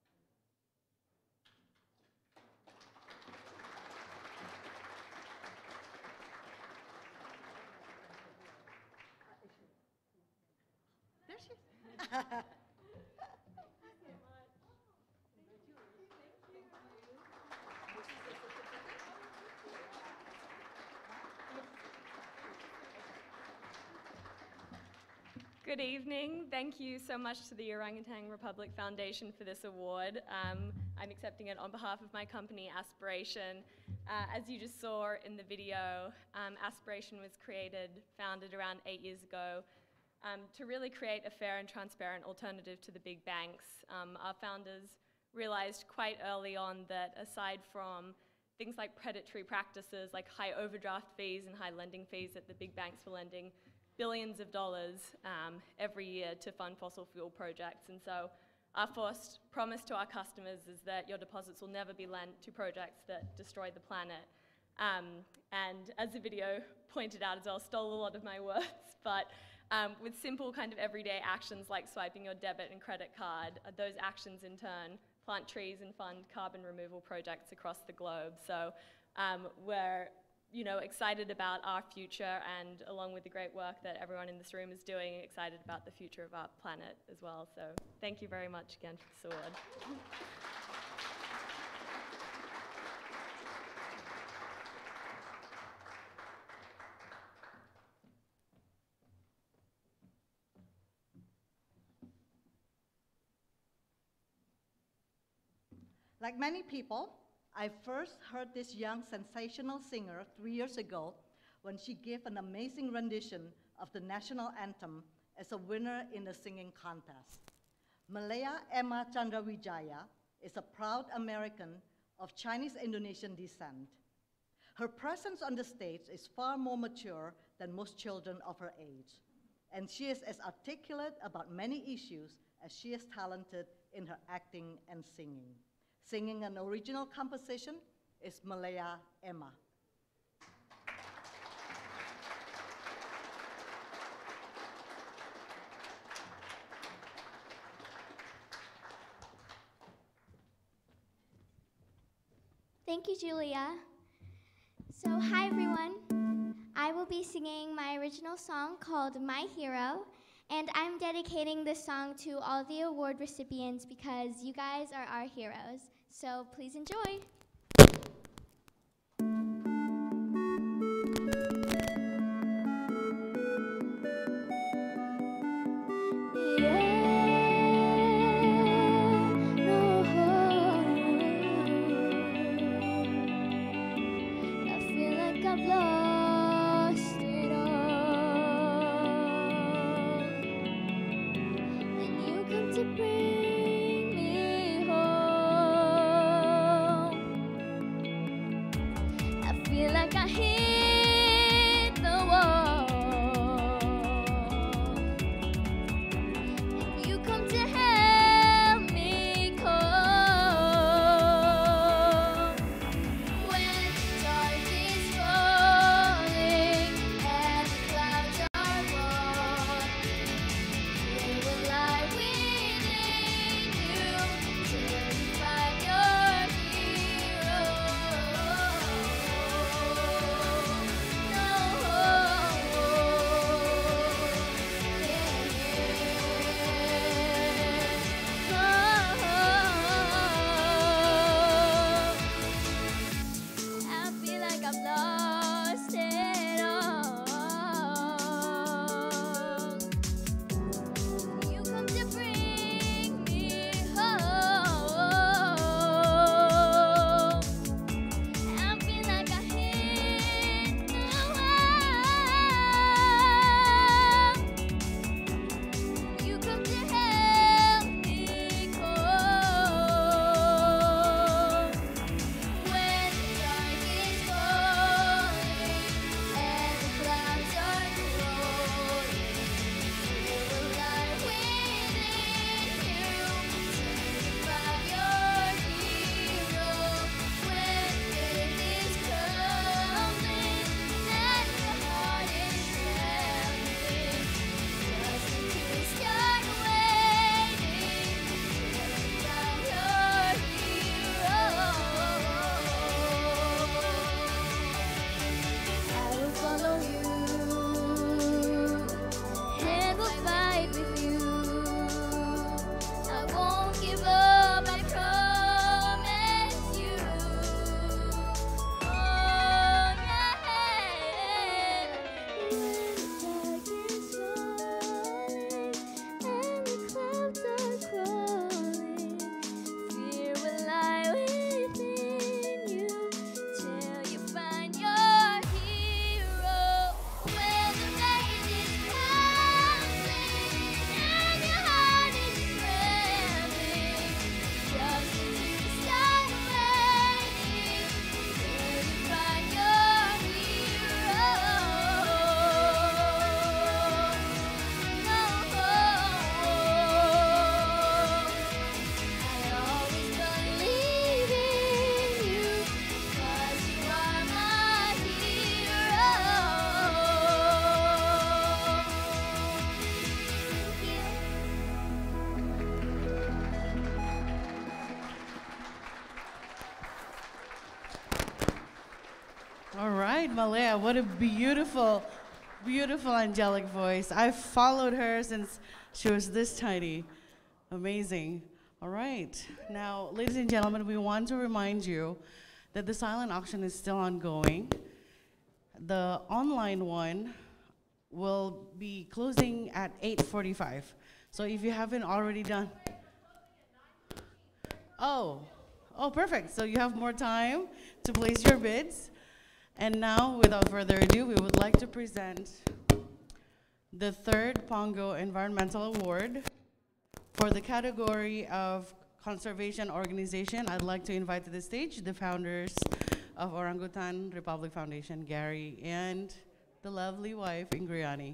There she is. Good evening. Thank you so much to the Orangutan Republic Foundation for this award. I'm accepting it on behalf of my company, Aspiration. As you just saw in the video, Aspiration was founded around 8 years ago to really create a fair and transparent alternative to the big banks. Our founders realized quite early on that aside from things like predatory practices like high overdraft fees and high lending fees that the big banks were lending billions of dollars every year to fund fossil fuel projects. And so our first promise to our customers is that your deposits will never be lent to projects that destroy the planet. And as the video pointed out as well, stole a lot of my words, but with simple kind of everyday actions like swiping your debit and credit card, those actions in turn plant trees and fund carbon removal projects across the globe. So we're excited about our future, and along with the great work that everyone in this room is doing, excited about the future of our planet as well. So thank you very much again for this award. Like many people, I first heard this young sensational singer 3 years ago when she gave an amazing rendition of the national anthem as a winner in a singing contest. Malea Emma Chandrawijaya is a proud American of Chinese-Indonesian descent. Her presence on the stage is far more mature than most children of her age, and she is as articulate about many issues as she is talented in her acting and singing. Singing an original composition is Malea Emma. Thank you, Julia. So, hi everyone. I will be singing my original song called My Hero, and I'm dedicating this song to all the award recipients because you guys are our heroes. So, please enjoy. All right, Malea, what a beautiful, beautiful angelic voice. I've followed her since she was this tiny. Amazing. All right. Now, ladies and gentlemen, we want to remind you that the silent auction is still ongoing. The online one will be closing at 8:45. So if you haven't already done... Oh, Oh, perfect. So you have more time to place your bids. And now, without further ado, we would like to present the third Pongo Environmental Award for the category of conservation organization. I'd like to invite to the stage the founders of Orangutan Republic Foundation, Gary, and the lovely wife, Ingriani.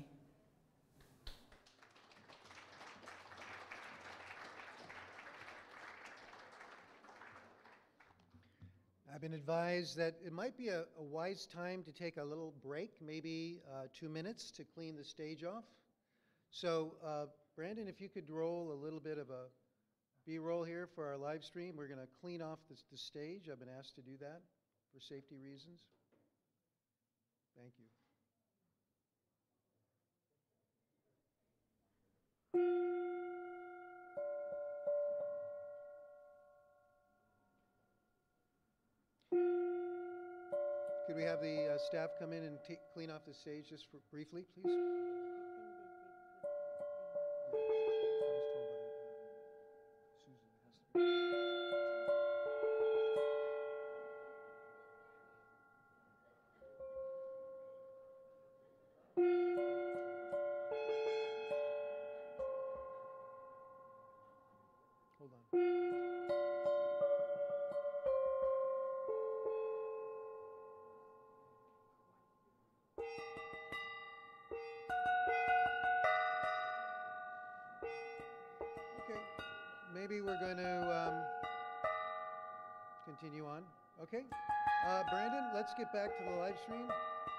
I've been advised that it might be a wise time to take a little break, maybe 2 minutes to clean the stage off. So Brandon, if you could roll a little bit of a B-roll here for our live stream. We're going to clean off the stage. I've been asked to do that for safety reasons. Thank you. Could we have the staff come in and clean off the stage just for briefly, please? Hold on. Maybe we're going to continue on. Okay. Brandon, let's get back to the live stream.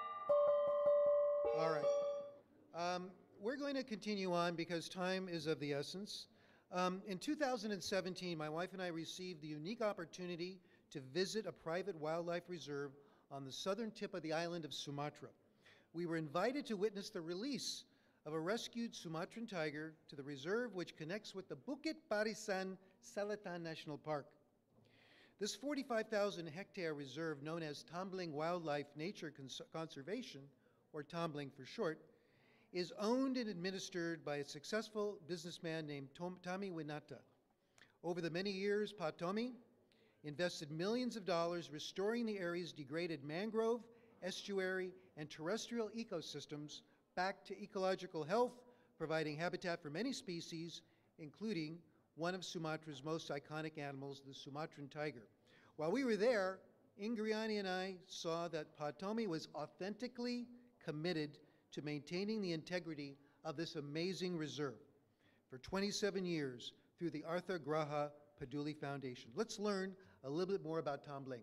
All right. We're going to continue on because time is of the essence. In 2017, my wife and I received the unique opportunity to visit a private wildlife reserve on the southern tip of the island of Sumatra. We were invited to witness the release of a rescued Sumatran tiger to the reserve, which connects with the Bukit Barisan Selatan National Park. This 45,000 hectare reserve, known as Tambling Wildlife Nature Conservation, or Tambling for short, is owned and administered by a successful businessman named Tommy Winata. Over the many years, Pa Tommy invested millions of dollars restoring the area's degraded mangrove, estuary, and terrestrial ecosystems back to ecological health, providing habitat for many species, including one of Sumatra's most iconic animals, the Sumatran tiger. While we were there, Ingriani and I saw that Pa Tommy was authentically committed to maintaining the integrity of this amazing reserve for 27 years through the Arthur Graha Paduli Foundation. Let's learn a little bit more about Tambling.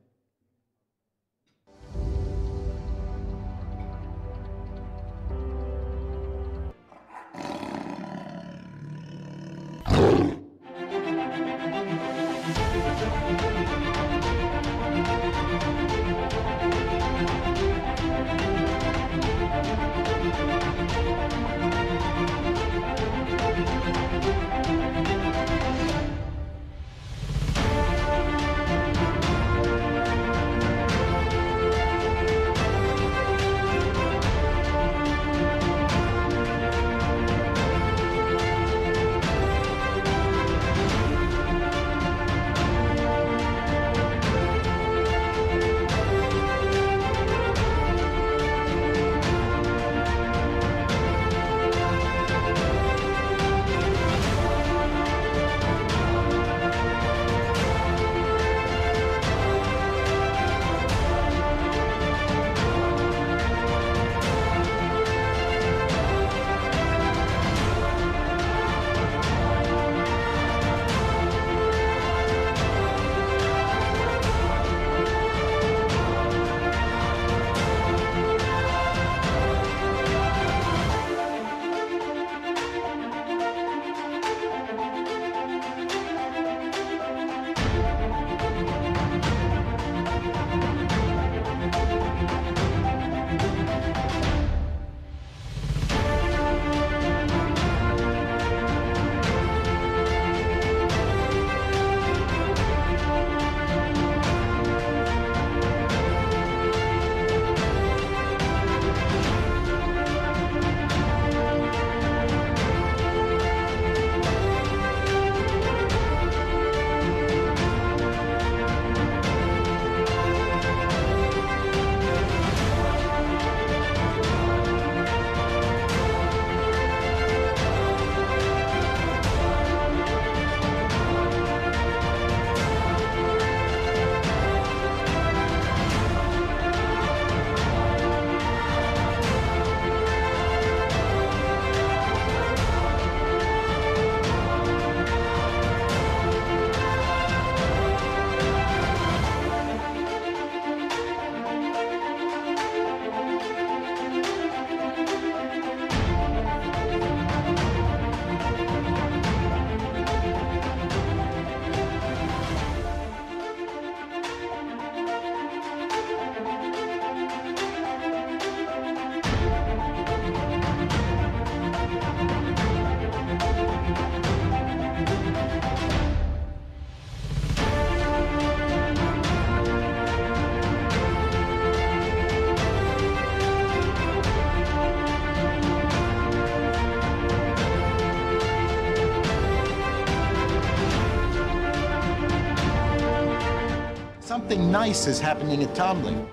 something nice is happening at Tumbling.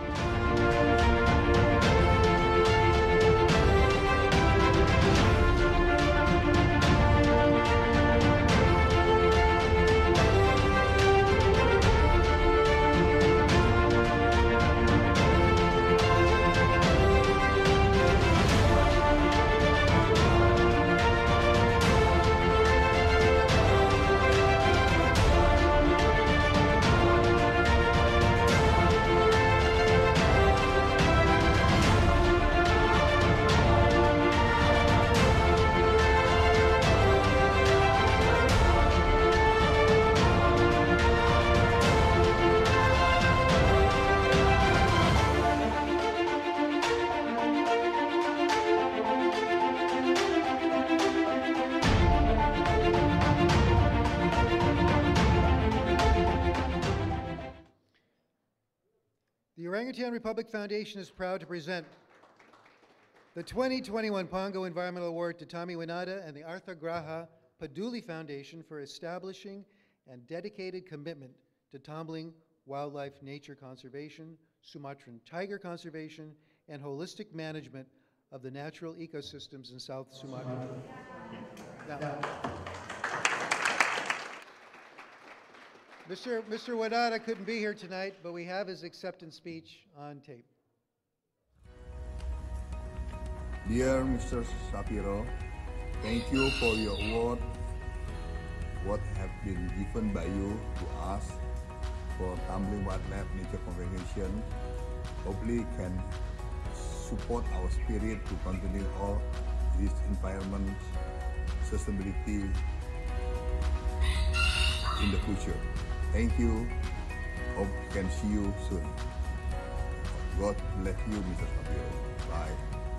The Orangutan Republic Foundation is proud to present the 2021 Pongo Environmental Award to Tommy Winata and the Arthur Graha Paduli Foundation for establishing and dedicated commitment to tumbling wildlife nature conservation, Sumatran tiger conservation, and holistic management of the natural ecosystems in South Sumatra. Now, Mr. Winata couldn't be here tonight, but we have his acceptance speech on tape. Dear Mr. Shapiro, thank you for your award. What have been given by you to us for Tumbling Wildlife Nature Conservation hopefully can support our spirit to continue all this environment sustainability in the future. Thank you. Hope we can see you soon. God bless you, Mr. Shapiro. Bye.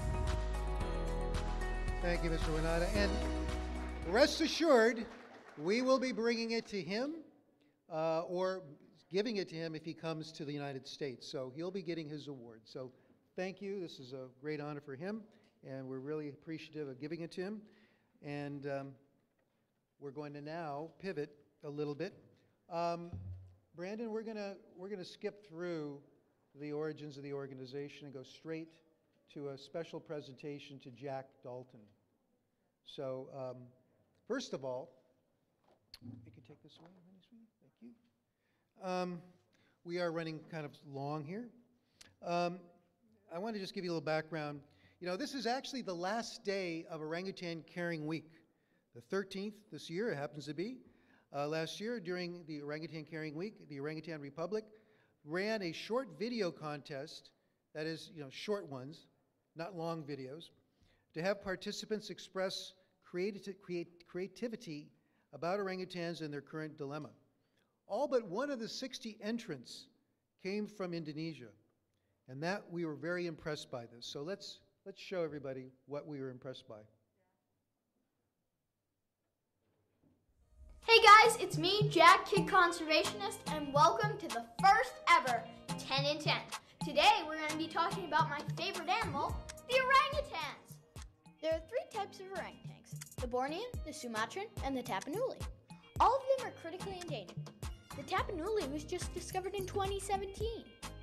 Thank you, Mr. Winata. And rest assured, we will be bringing it to him or giving it to him if he comes to the United States. So he'll be getting his award. So thank you. This is a great honor for him, and we're really appreciative of giving it to him. And we're going to now pivot a little bit. Brandon, we're gonna skip through the origins of the organization and go straight to a special presentation to Jack Dalton. So first of all, you can take this away, thank you. We are running kind of long here. I want to just give you a little background. You know, this is actually the last day of Orangutan Caring Week, the 13th this year, it happens to be. Last year, during the Orangutan Caring Week, the Orangutan Republic ran a short video contest, that is, you know, short ones, not long videos, to have participants express creativity about orangutans and their current dilemma. All but one of the 60 entrants came from Indonesia, and that we were very impressed by this. So let's show everybody what we were impressed by. Hey guys, it's me, Jack, Kid Conservationist, and welcome to the first ever 10 in 10. Today we're going to be talking about my favorite animal, the orangutans. There are three types of orangutans, the Bornean, the Sumatran, and the Tapanuli. All of them are critically endangered. The Tapanuli was just discovered in 2017.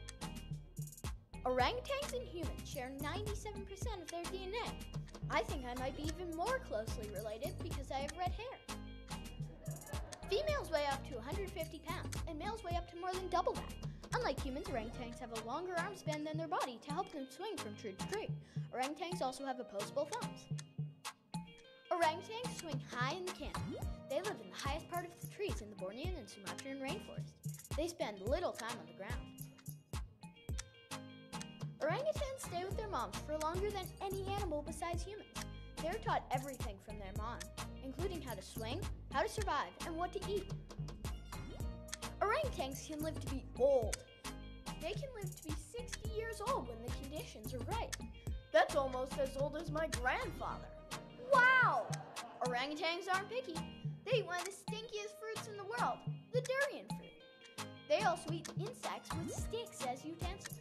Orangutans and humans share 97% of their DNA. I think I might be even more closely related because I have red hair. Females weigh up to 150 pounds, and males weigh up to more than double that. Unlike humans, orangutans have a longer arm span than their body to help them swing from tree to tree. Orangutans also have opposable thumbs. Orangutans swing high in the canopy. They live in the highest part of the trees in the Bornean and Sumatran rainforest. They spend little time on the ground. Orangutans stay with their moms for longer than any animal besides humans. They're taught everything from their mom, including how to swing, how to survive, and what to eat. Orangutans can live to be old. They can live to be 60 years old when the conditions are right. That's almost as old as my grandfather. Wow! Orangutans aren't picky. They eat one of the stinkiest fruits in the world, the durian fruit. They also eat insects with sticks as utensils.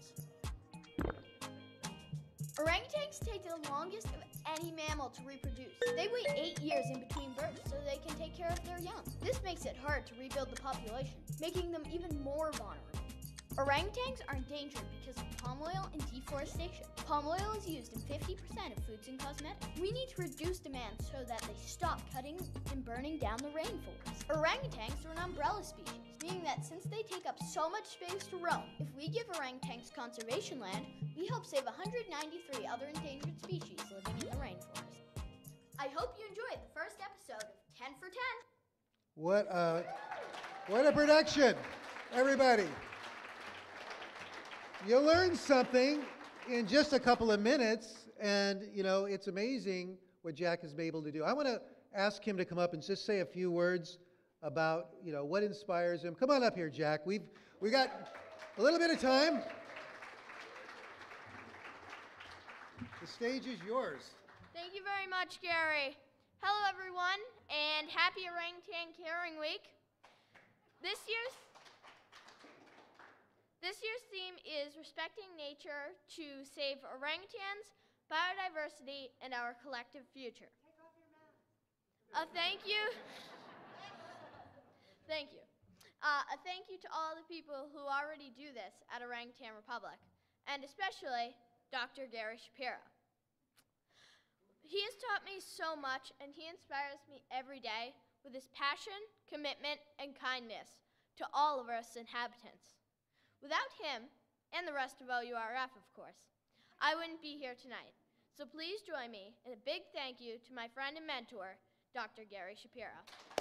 Orangutans take the longest of any mammal to reproduce. They wait 8 years in between births so they can take care of their young. This makes it hard to rebuild the population, making them even more vulnerable. Orangutans are endangered because of palm oil and deforestation. Palm oil is used in 50% of foods and cosmetics. We need to reduce demand so that they stop cutting and burning down the rainforest. Orangutans are an umbrella species, meaning that since they take up so much space to roam, if we give orangutans conservation land, we help save 193 other endangered species living in the rainforest. I hope you enjoyed the first episode of 10 for 10. What a production, everybody. You learn something in just a couple of minutes, and you know, it's amazing what Jack has been able to do. I want to ask him to come up and just say a few words about, you know, what inspires him. Come on up here, Jack. We got a little bit of time. The stage is yours. Thank you very much, Gary. Hello, everyone, and happy Orangutan Caring Week. This year's theme is Respecting Nature to Save Orangutans, Biodiversity, and Our Collective Future. Take off your mask. Thank you. Thank you. A thank you to all the people who already do this at Orangutan Republic, and especially Dr. Gary Shapiro. He has taught me so much, and he inspires me every day with his passion, commitment, and kindness to all of us inhabitants. Without him, and the rest of OURF, of course, I wouldn't be here tonight. So please join me in a big thank you to my friend and mentor, Dr. Gary Shapiro.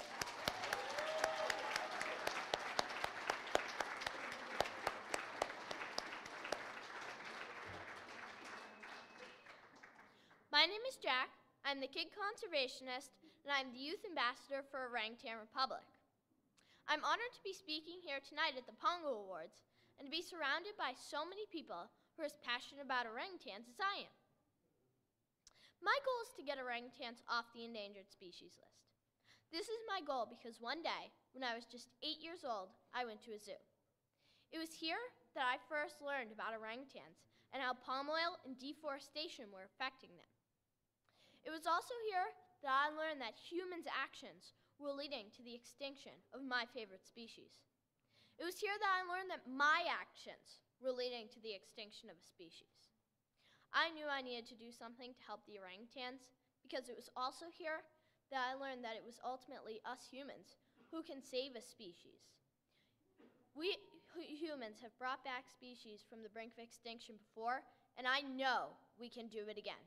My name is Jack. I'm the kid conservationist, and I'm the youth ambassador for Orangutan Republic. I'm honored to be speaking here tonight at the Pongo Awards, and to be surrounded by so many people who are as passionate about orangutans as I am. My goal is to get orangutans off the endangered species list. This is my goal because one day, when I was just 8 years old, I went to a zoo. It was here that I first learned about orangutans and how palm oil and deforestation were affecting them. It was also here that I learned that humans' actions were leading to the extinction of my favorite species. It was here that I learned that my actions were leading to the extinction of a species. I knew I needed to do something to help the orangutans because it was also here that I learned that it was ultimately us humans who can save a species. We humans have brought back species from the brink of extinction before, and I know we can do it again.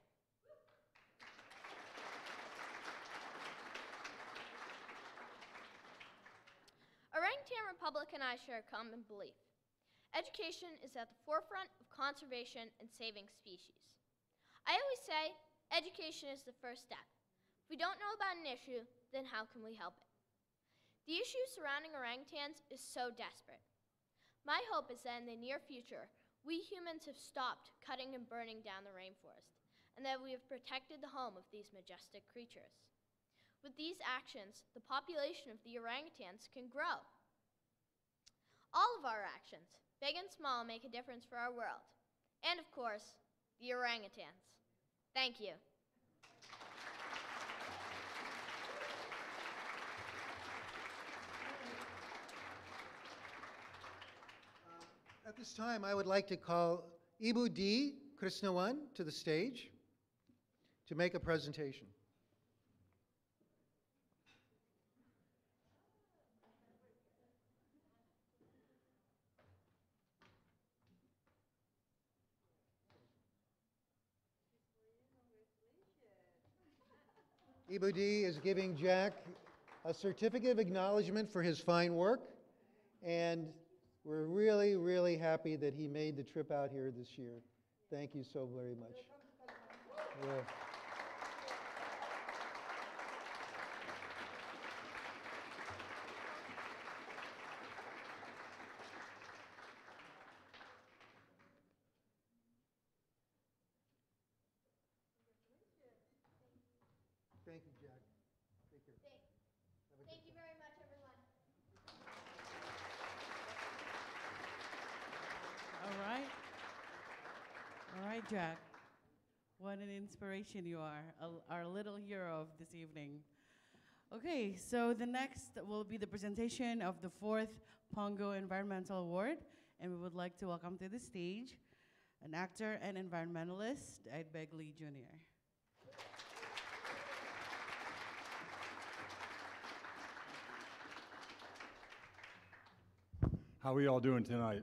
Orangutan Republic and I share a common belief. Education is at the forefront of conservation and saving species. I always say education is the first step. If we don't know about an issue, then how can we help it? The issue surrounding orangutans is so desperate. My hope is that in the near future, we humans have stopped cutting and burning down the rainforest, and that we have protected the home of these majestic creatures. With these actions, the population of the orangutans can grow. All of our actions, big and small, make a difference for our world. And of course, the orangutans. Thank you. At this time, I would like to call Ibu Krisnawan to the stage to make a presentation. Ibu is giving Jack a certificate of acknowledgement for his fine work, and we're really, really happy that he made the trip out here this year. Thank you so very much. Yeah. Thank you, Jack. Take care. Thank you very much, everyone. All right, Jack. What an inspiration you are, our little hero of this evening. Okay, so the next will be the presentation of the 4th Pongo Environmental Award, and we would like to welcome to the stage an actor and environmentalist, Ed Begley Jr. How are we all doing tonight?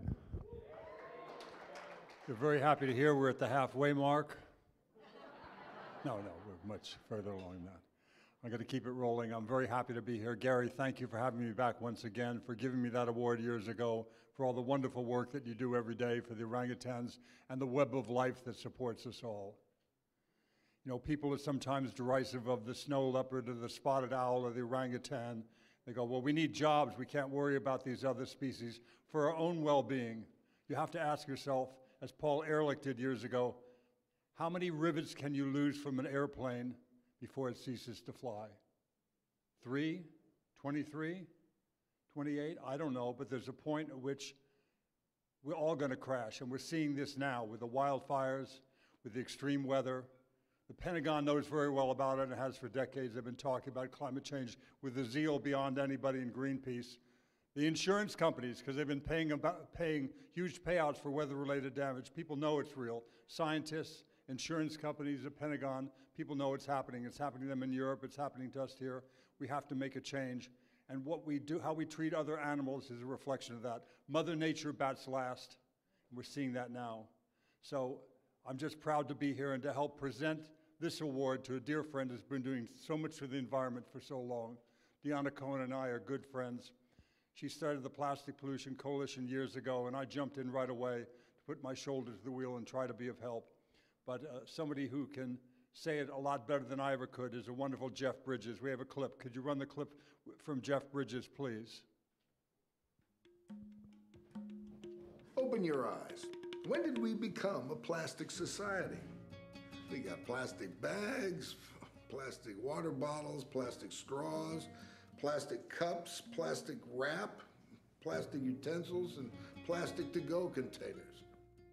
You're very happy to hear we're at the halfway mark. No, we're much further along than that. I'm going to keep it rolling. I'm very happy to be here. Gary, thank you for having me back once again, for giving me that award years ago, for all the wonderful work that you do every day for the orangutans and the web of life that supports us all. You know, people are sometimes derisive of the snow leopard or the spotted owl or the orangutan. They go, well, we need jobs. We can't worry about these other species. For our own well-being, you have to ask yourself, as Paul Ehrlich did years ago, how many rivets can you lose from an airplane before it ceases to fly? 3, 23, 28? I don't know, but there's a point at which we're all going to crash, and we're seeing this now with the wildfires, with the extreme weather. The Pentagon knows very well about it and has for decades. They've been talking about climate change with a zeal beyond anybody in Greenpeace. The insurance companies, because they've been paying huge payouts for weather-related damage. People know it's real. Scientists, insurance companies, the Pentagon, people know it's happening. It's happening to them in Europe. It's happening to us here. We have to make a change. And what we do, how we treat other animals is a reflection of that. Mother Nature bats last, and we're seeing that now. So I'm just proud to be here and to help present this award to a dear friend who's been doing so much for the environment for so long. Deanna Cohen and I are good friends. She started the Plastic Pollution Coalition years ago, and I jumped in right away to put my shoulder to the wheel and try to be of help. But somebody who can say it a lot better than I ever could is a wonderful Jeff Bridges. We have a clip. Could you run the clip from Jeff Bridges, please? Open your eyes. When did we become a plastic society? We got plastic bags, plastic water bottles, plastic straws, plastic cups, plastic wrap, plastic utensils, and plastic to-go containers.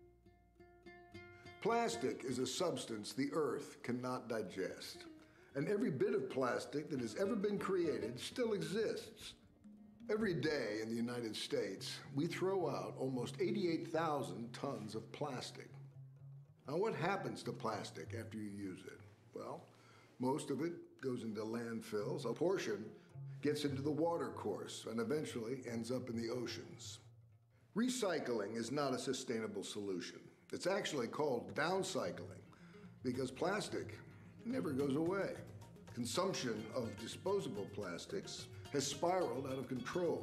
Plastic is a substance the earth cannot digest, and every bit of plastic that has ever been created still exists. Every day in the United States, we throw out almost 88,000 tons of plastic. Now, what happens to plastic after you use it? Well, most of it goes into landfills. A portion gets into the water course and eventually ends up in the oceans. Recycling is not a sustainable solution. It's actually called downcycling because plastic never goes away. Consumption of disposable plastics has spiraled out of control.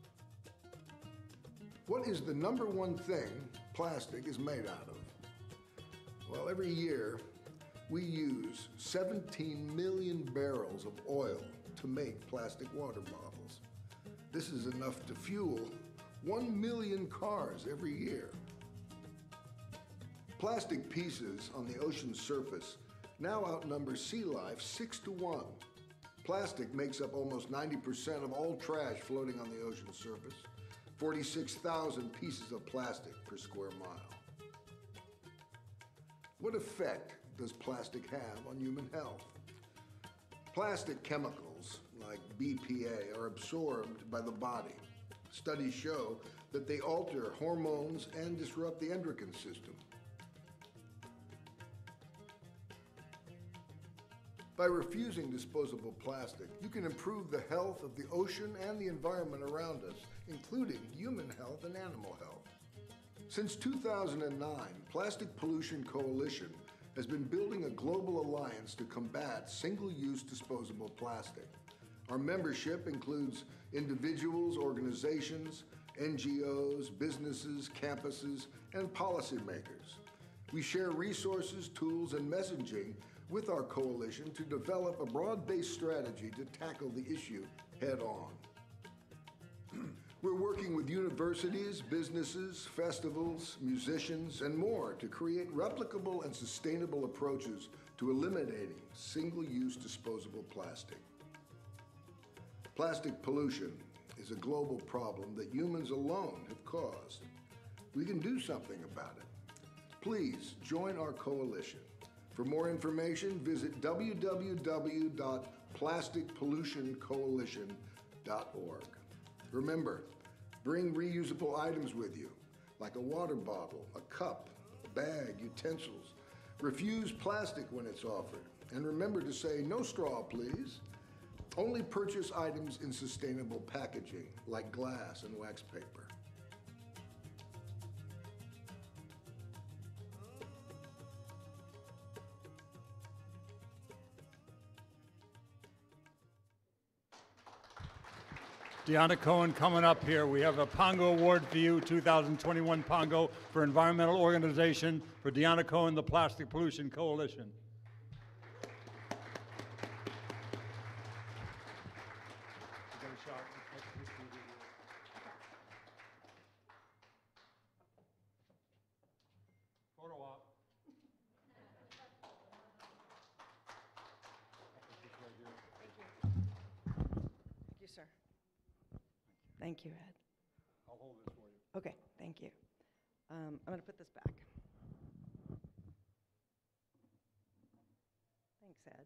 What is the number one thing plastic is made out of? Well, every year we use 17 million barrels of oil to make plastic water bottles. This is enough to fuel 1 million cars every year. Plastic pieces on the ocean's surface now outnumber sea life 6 to 1. Plastic makes up almost 90% of all trash floating on the ocean's surface, 46,000 pieces of plastic per square mile. What effect does plastic have on human health? Plastic chemicals like BPA are absorbed by the body. Studies show that they alter hormones and disrupt the endocrine system. By refusing disposable plastic, you can improve the health of the ocean and the environment around us, including human health and animal health. Since 2009, Plastic Pollution Coalition has been building a global alliance to combat single-use disposable plastic. Our membership includes individuals, organizations, NGOs, businesses, campuses, and policymakers. We share resources, tools, and messaging with our coalition to develop a broad-based strategy to tackle the issue head-on. We're working with universities, businesses, festivals, musicians, and more to create replicable and sustainable approaches to eliminating single-use disposable plastic. Plastic pollution is a global problem that humans alone have caused. We can do something about it. Please join our coalition. For more information, visit www.plasticpollutioncoalition.org. Remember, bring reusable items with you. like a water bottle, a cup, a bag, utensils. Refuse plastic when it's offered. And remember to say, no straw, please. Only purchase items in sustainable packaging, like glass and wax paper. Deanna Cohen coming up here. We have a Pongo Award for you, 2021 Pongo for Environmental Organization for Deanna Cohen, the Plastic Pollution Coalition. Thank you, Ed. I'll hold this for you. Okay, thank you. I'm going to put this back. Thanks, Ed.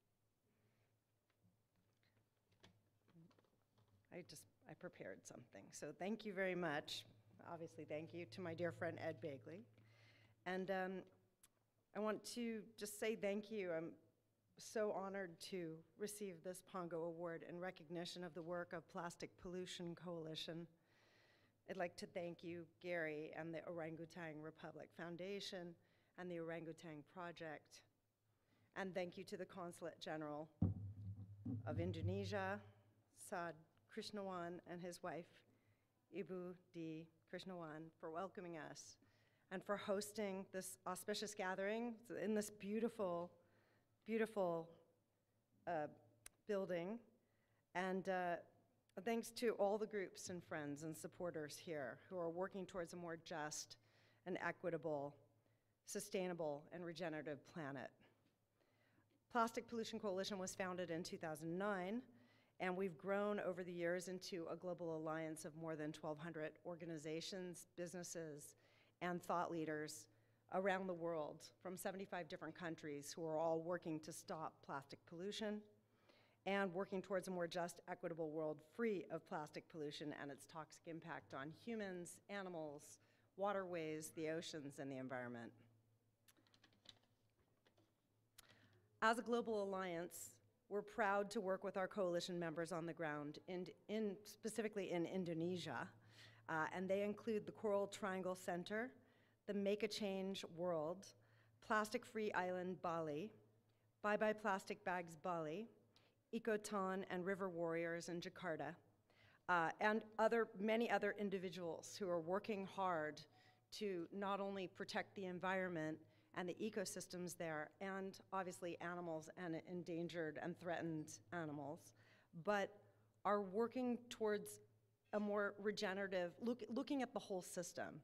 I prepared something, so thank you very much. Obviously, thank you to my dear friend Ed Begley. And I want to just say thank you. I'm so honored to receive this Pongo Award in recognition of the work of Plastic Pollution Coalition. I'd like to thank you, Gary, and the Orangutan Republic Foundation and the Orangutan Project. And thank you to the Consulate General of Indonesia, Saud Krisnawan, and his wife, Ibu D. Krisnawan, for welcoming us and for hosting this auspicious gathering in this beautiful building. And thanks to all the groups and friends and supporters here who are working towards a more just and equitable, sustainable, and regenerative planet. Plastic Pollution Coalition was founded in 2009, and we've grown over the years into a global alliance of more than 1,200 organizations, businesses, and thought leaders around the world from 75 different countries who are all working to stop plastic pollution and working towards a more just, equitable world free of plastic pollution and its toxic impact on humans, animals, waterways, the oceans, and the environment. As a global alliance, we're proud to work with our coalition members on the ground, specifically in Indonesia, and they include the Coral Triangle Center, the Make a Change World, Plastic Free Island Bali, Bye Bye Plastic Bags Bali, Ecoton and River Warriors in Jakarta, and many other individuals who are working hard to not only protect the environment and the ecosystems there, and obviously animals and endangered and threatened animals, but are working towards a more regenerative, looking at the whole system.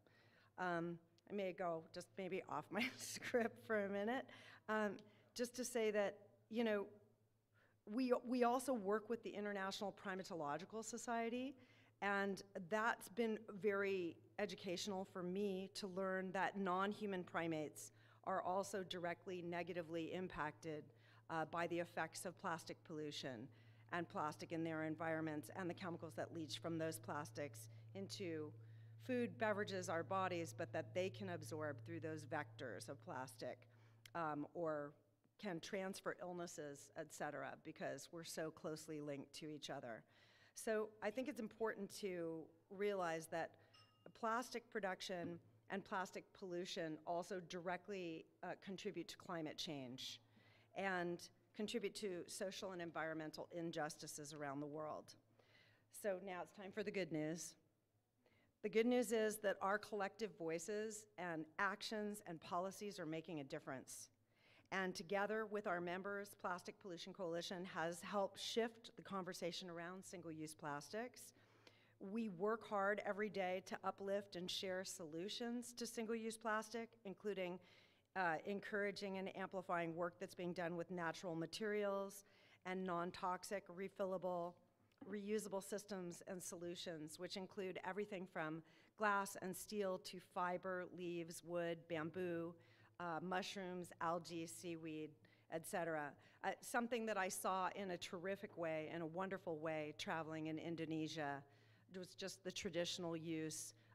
I may go just maybe off my script for a minute, just to say that, you know, we also work with the International Primatological Society, and that's been very educational for me to learn that non-human primates are also directly negatively impacted by the effects of plastic pollution and plastic in their environments and the chemicals that leach from those plastics into food, beverages, our bodies, but that they can absorb through those vectors of plastic or can transfer illnesses, et cetera, because we're so closely linked to each other. So I think it's important to realize that plastic production and plastic pollution also directly contribute to climate change and contribute to social and environmental injustices around the world. So now it's time for the good news. The good news is that our collective voices and actions and policies are making a difference. And together with our members, Plastic Pollution Coalition has helped shift the conversation around single-use plastics. We work hard every day to uplift and share solutions to single-use plastic, including encouraging and amplifying work that's being done with natural materials and non-toxic, refillable, reusable systems and solutions, which include everything from glass and steel to fiber, leaves, wood, bamboo, mushrooms, algae, seaweed, et cetera. Something that I saw in a terrific way, in a wonderful way, traveling in Indonesia, was just the traditional use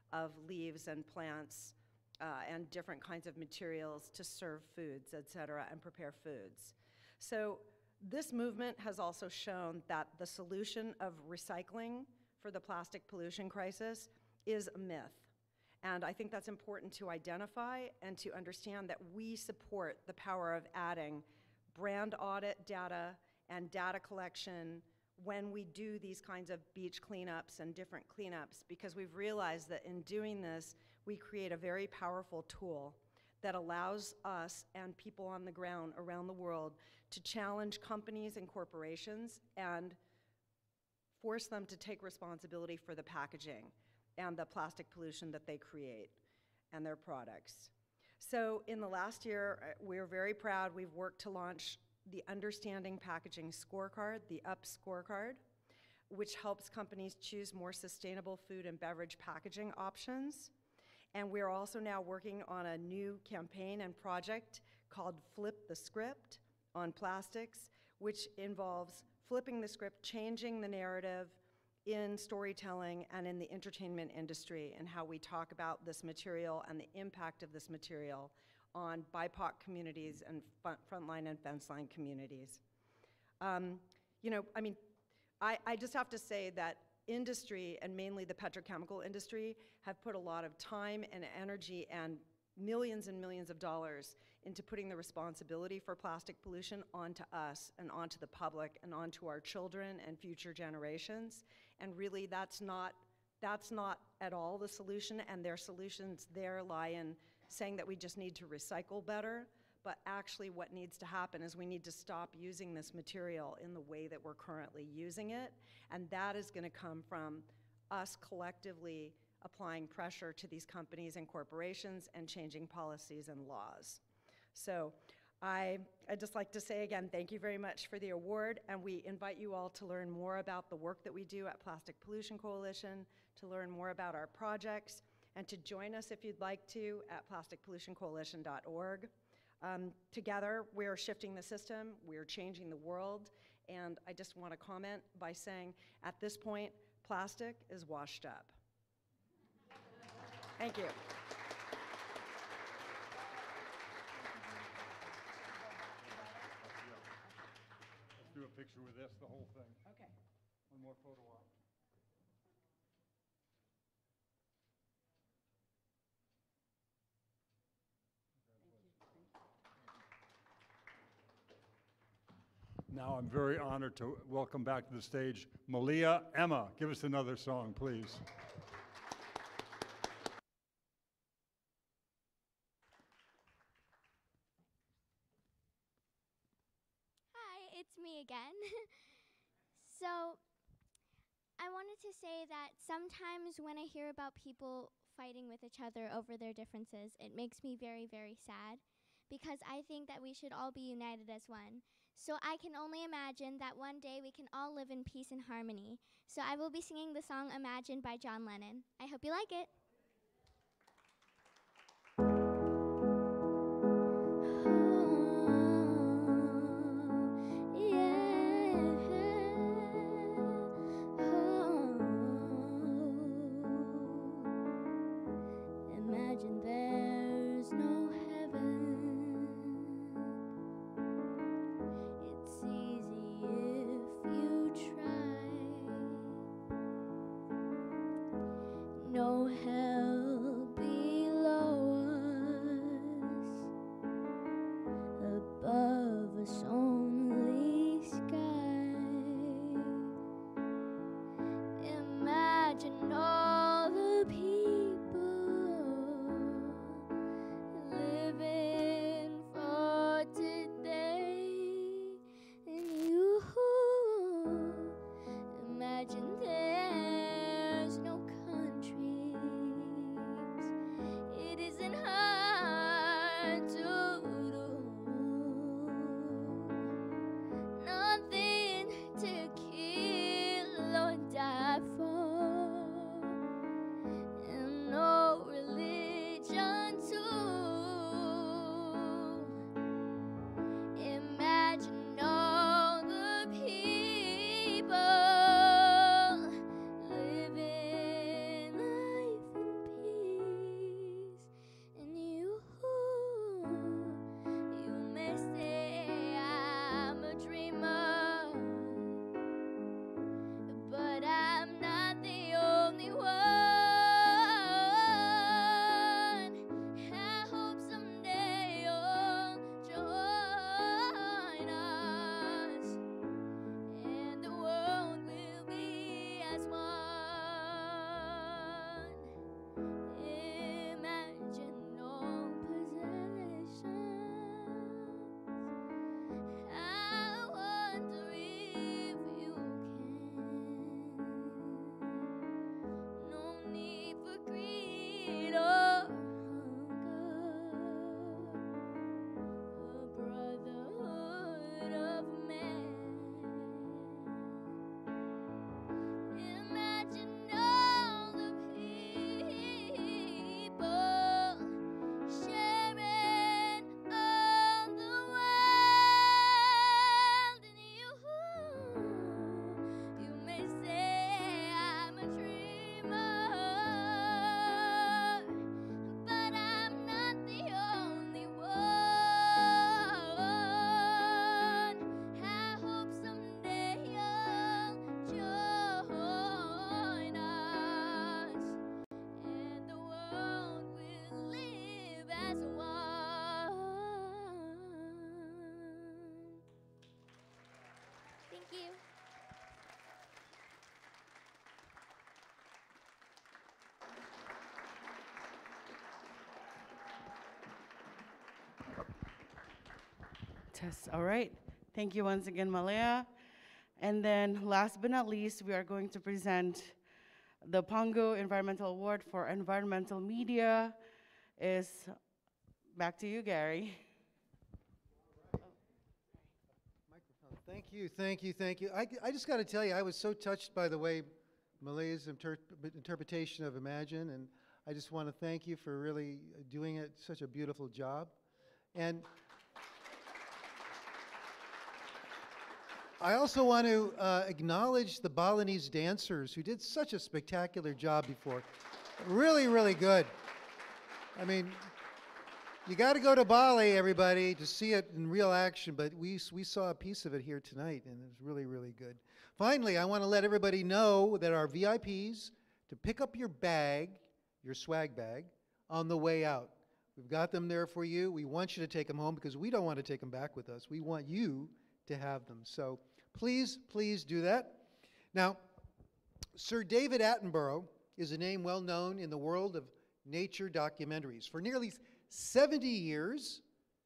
of leaves and plants and different kinds of materials to serve foods, et cetera, and prepare foods. So this movement has also shown that the solution of recycling for the plastic pollution crisis is a myth. And I think that's important to identify and to understand that we support the power of adding brand audit data and data collection when we do these kinds of beach cleanups and different cleanups, because we've realized that in doing this, we create a very powerful tool that allows us and people on the ground around the world to challenge companies and corporations and force them to take responsibility for the packaging and the plastic pollution that they create and their products. So in the last year, we're very proud. We've worked to launch the Understanding Packaging Scorecard, the UP Scorecard, which helps companies choose more sustainable food and beverage packaging options. And we're also now working on a new campaign and project called Flip the Script on plastics, which involves flipping the script, changing the narrative in storytelling and in the entertainment industry, and how we talk about this material and the impact of this material on BIPOC communities and frontline and fence-line communities. You know, I mean, I just have to say that industry, and mainly the petrochemical industry, have put a lot of time and energy and millions of dollars into putting the responsibility for plastic pollution onto us and onto the public and onto our children and future generations. And really, that's not at all the solution, and their solutions there lie in saying that we just need to recycle better, but actually what needs to happen is we need to stop using this material in the way that we're currently using it, and that is gonna come from us collectively applying pressure to these companies and corporations and changing policies and laws. So I'd just like to say again, thank you very much for the award, and we invite you all to learn more about the work that we do at Plastic Pollution Coalition, to learn more about our projects, and to join us if you'd like to at plasticpollutioncoalition.org. Together, we're shifting the system, we're changing the world, and I just want to comment by saying, at this point, plastic is washed up. Thank you. Let's do a picture with this, the whole thing. Okay. One more photo op. Now I'm very honored to welcome back to the stage Malea. Emma, give us another song, please. Hi, it's me again. So, I wanted to say that sometimes when I hear about people fighting with each other over their differences, it makes me very, very sad, because I think that we should all be united as one. So I can only imagine that one day we can all live in peace and harmony. So I will be singing the song Imagine by John Lennon. I hope you like it. Imagine there's no heaven. It's easy if you try. No hell below us, above us only sky. Imagine all the people living for today, and you imagine there's no country test. All right. Thank you once again, Malea. And then last but not least, we are going to present the Pongo Environmental Award for Environmental Media. Is back to you, Gary. Thank you, thank you, thank you. I just got to tell you, I was so touched by the way Malea's interpretation of Imagine, and I just want to thank you for really doing it such a beautiful job. And I also want to acknowledge the Balinese dancers who did such a spectacular job before. Really, really good. I mean, you got to go to Bali, everybody, to see it in real action, but we saw a piece of it here tonight, and it was really, really good. Finally, I want to let everybody know that our VIPs, to pick up your bag, your swag bag, on the way out. We've got them there for you. We want you to take them home because we don't want to take them back with us. We want you to have them. So please, please do that. Now, Sir David Attenborough is a name well known in the world of nature documentaries. For nearly 70 years,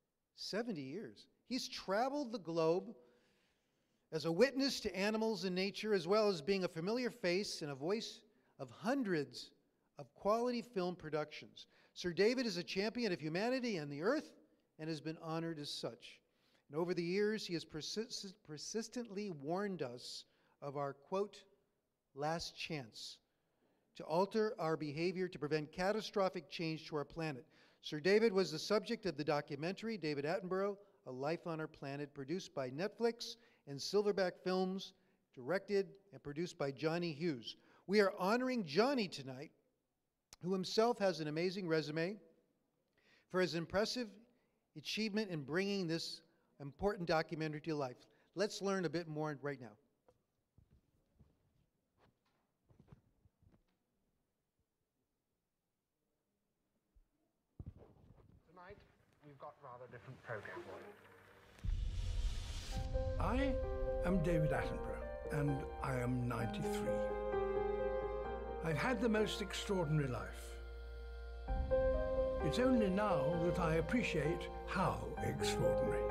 he's traveled the globe as a witness to animals and nature, as well as being a familiar face and a voice of hundreds of quality film productions. Sir David is a champion of humanity and the earth and has been honored as such. And over the years, he has persistently warned us of our, quote, last chance to alter our behavior to prevent catastrophic change to our planet. Sir David was the subject of the documentary David Attenborough, A Life on Our Planet, produced by Netflix and Silverback Films, directed and produced by Johnny Hughes. We are honoring Johnny tonight, who himself has an amazing resume, for his impressive achievement in bringing this important documentary to life. Let's learn a bit more right now. Tonight, we've got a rather different program for you. I am David Attenborough, and I am 93. I've had the most extraordinary life. It's only now that I appreciate how extraordinary.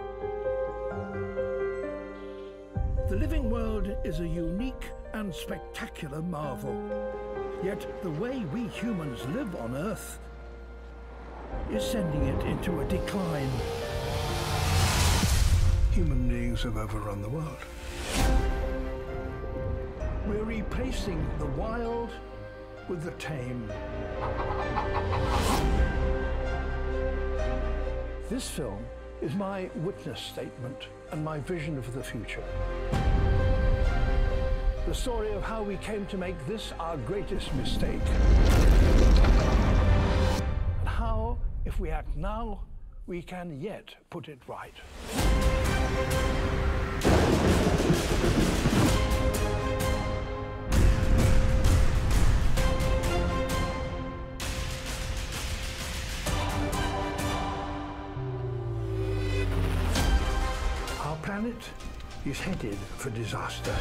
The living world is a unique and spectacular marvel. Yet the way we humans live on Earth is sending it into a decline. Human beings have overrun the world. We're replacing the wild with the tame. This film is my witness statement and my vision of the future. The story of how we came to make this our greatest mistake. And how, if we act now, we can yet put it right. Our planet is headed for disaster.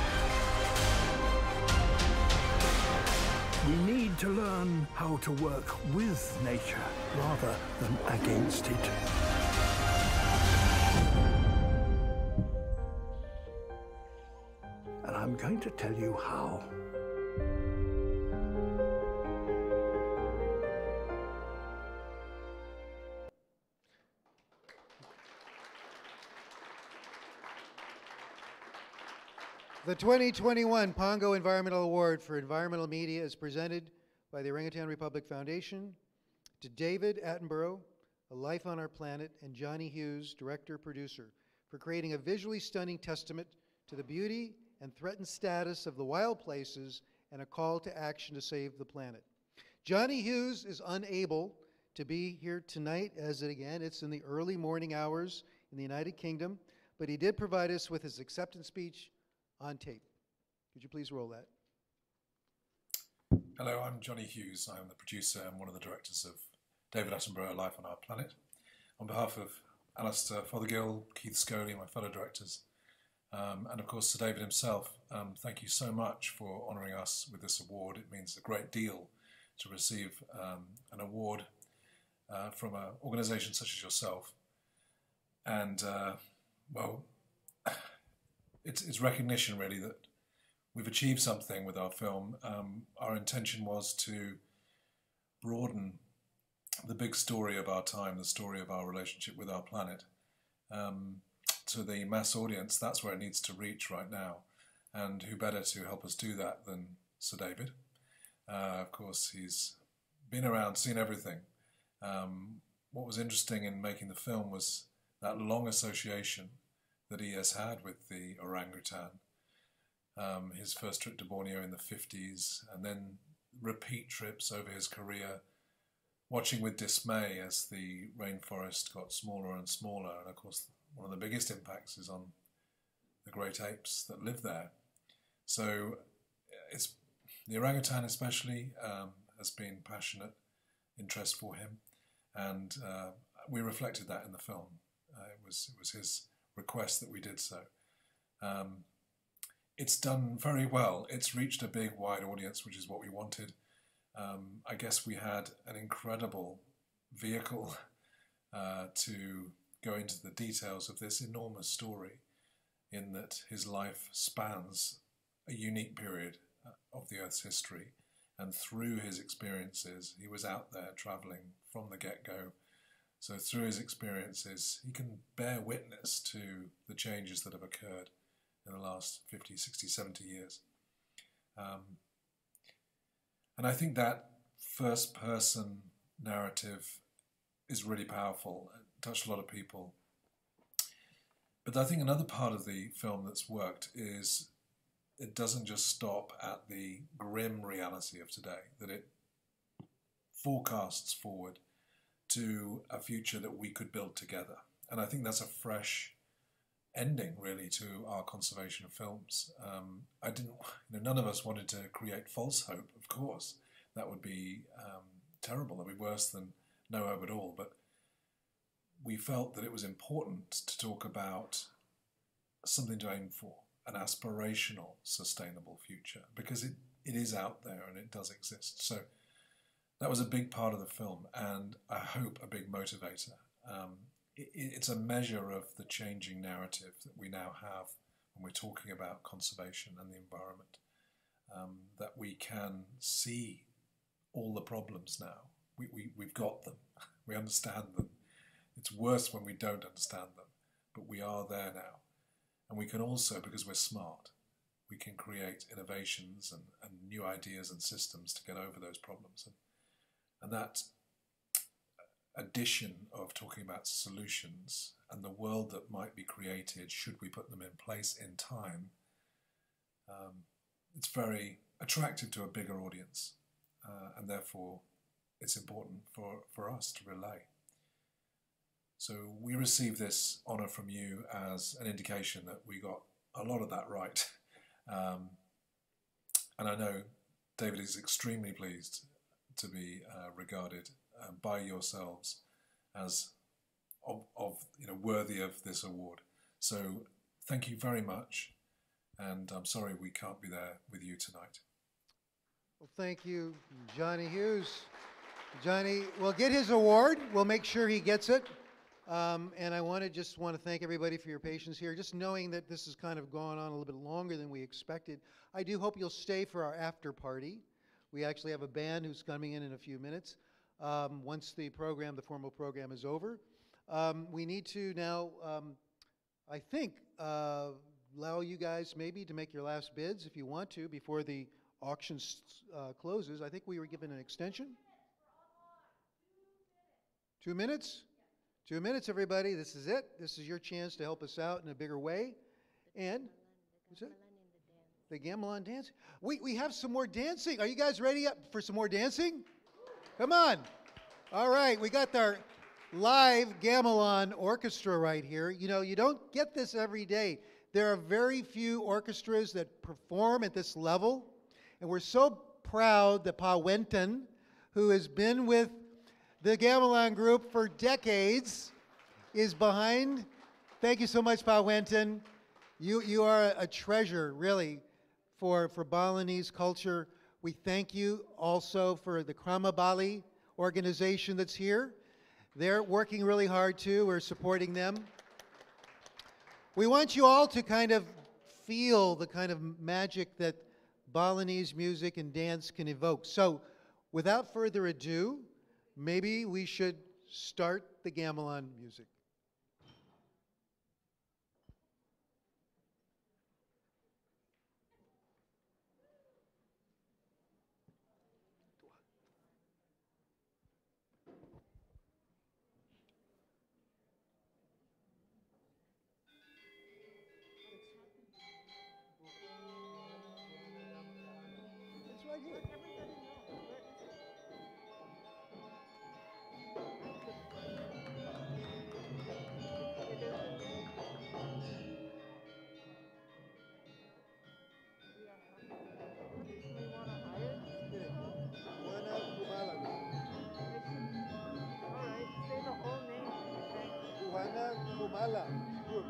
We need to learn how to work with nature rather than against it. And I'm going to tell you how. The 2021 Pongo Environmental Award for Environmental Media is presented by the Orangutan Republic Foundation to David Attenborough, A Life on Our Planet, and Johnny Hughes, director-producer, for creating a visually stunning testament to the beauty and threatened status of the wild places and a call to action to save the planet. Johnny Hughes is unable to be here tonight, as it's in the early morning hours in the United Kingdom, but he did provide us with his acceptance speech on tape. Could you please roll that? Hello, I'm Johnny Hughes. I'm the producer and one of the directors of David Attenborough, Life on Our Planet. On behalf of Alistair Fothergill, Keith Scoley, my fellow directors, and of course to David himself, thank you so much for honouring us with this award. It means a great deal to receive an award from an organisation such as yourself. And well, it's recognition really that we've achieved something with our film. Our intention was to broaden the big story of our time, the story of our relationship with our planet, to the mass audience. That's where it needs to reach right now. And who better to help us do that than Sir David? Of course, he's been around, seen everything. What was interesting in making the film was that long association that he has had with the orangutan. His first trip to Borneo in the 50s, and then repeat trips over his career, watching with dismay as the rainforest got smaller and smaller. And of course, one of the biggest impacts is on the great apes that live there. So it's the orangutan especially has been passionate interest for him, and we reflected that in the film. It was his request that we did so. It's done very well. It's reached a big, wide audience, which is what we wanted. I guess we had an incredible vehicle to go into the details of this enormous story, in that his life spans a unique period of the Earth's history, and through his experiences, he was out there traveling from the get-go. So through his experiences, he can bear witness to the changes that have occurred in the last 50, 60, 70 years. And I think that first-person narrative is really powerful. It touched a lot of people. But I think another part of the film that's worked is it doesn't just stop at the grim reality of today, that it forecasts forward to a future that we could build together. And I think that's a fresh ending, really, to our conservation of films. None of us wanted to create false hope, of course. That would be terrible. That would be worse than no hope at all. But we felt that it was important to talk about something to aim for, an aspirational, sustainable future, because it is out there and it does exist. So that was a big part of the film, and I hope a big motivator. It's a measure of the changing narrative that we now have when we're talking about conservation and the environment, that we can see all the problems now. We've got them. We understand them. It's worse when we don't understand them, but we are there now. And we can also, because we're smart, we can create innovations and new ideas and systems to get over those problems. And that addition of talking about solutions and the world that might be created should we put them in place in time, it's very attractive to a bigger audience, and therefore it's important for us to relay. So we receive this honour from you as an indication that we got a lot of that right. And I know David is extremely pleased to be regarded by yourselves as worthy of this award. So thank you very much, and I'm sorry we can't be there with you tonight. Well, thank you, Johnny Hughes. Johnny will get his award. We'll make sure he gets it. And I want to thank everybody for your patience here. Just knowing that this has kind of gone on a little bit longer than we expected. I do hope you'll stay for our after party. We actually have a band who's coming in a few minutes. Once the formal program is over. We need to now, I think, allow you guys maybe to make your last bids if you want to before the auction closes. I think we were given an extension. 2 minutes? 2 minutes, everybody. This is it. This is your chance to help us out in a bigger way. And what's it? The Gamelan dance. We have some more dancing. Are you guys ready up for some more dancing? Come on. All right, we got our live Gamelan orchestra right here. You know, you don't get this every day. There are very few orchestras that perform at this level. And we're so proud that Pa Wenton, who has been with the Gamelan group for decades, is behind. Thank you so much, Pa Wenton. You are a treasure, really, for Balinese culture. We thank you also for the Krama Bali organization that's here. They're working really hard too. We're supporting them. We want you all to kind of feel the kind of magic that Balinese music and dance can evoke. So, without further ado, maybe we should start the Gamelan music. Bhuana, Kumala. Good.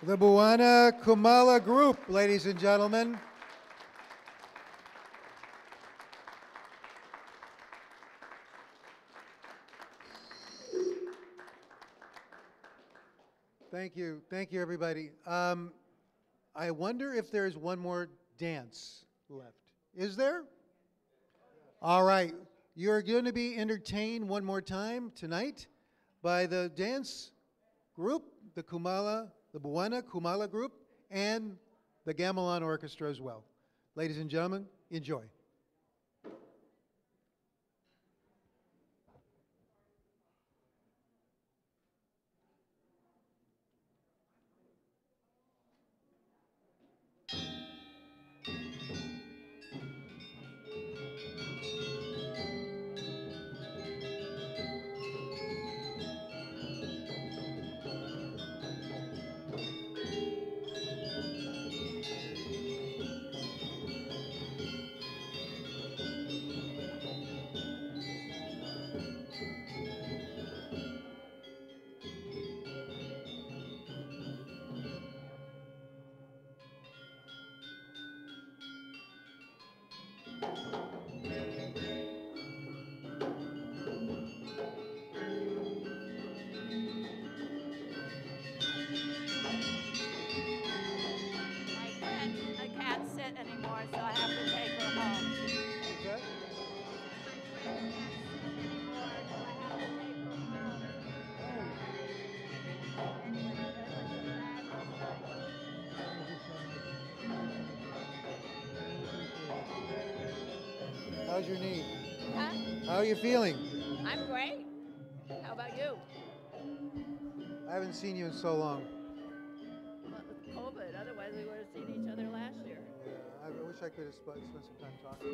The Bhuana Kumala group, ladies and gentlemen. Thank you, everybody. I wonder if there's one more dance left. Is there? All right, you're going to be entertained one more time tonight by the dance group, the Bhuana Kumala group, and the Gamelan Orchestra as well. Ladies and gentlemen, enjoy. Anymore, so I have to take her home. Okay. How's your knee? Huh? How are you feeling? I'm great. How about you? I haven't seen you in so long. Well, with COVID, otherwise we would have seen each other last year. Yeah, I wish I could have spent some time talking.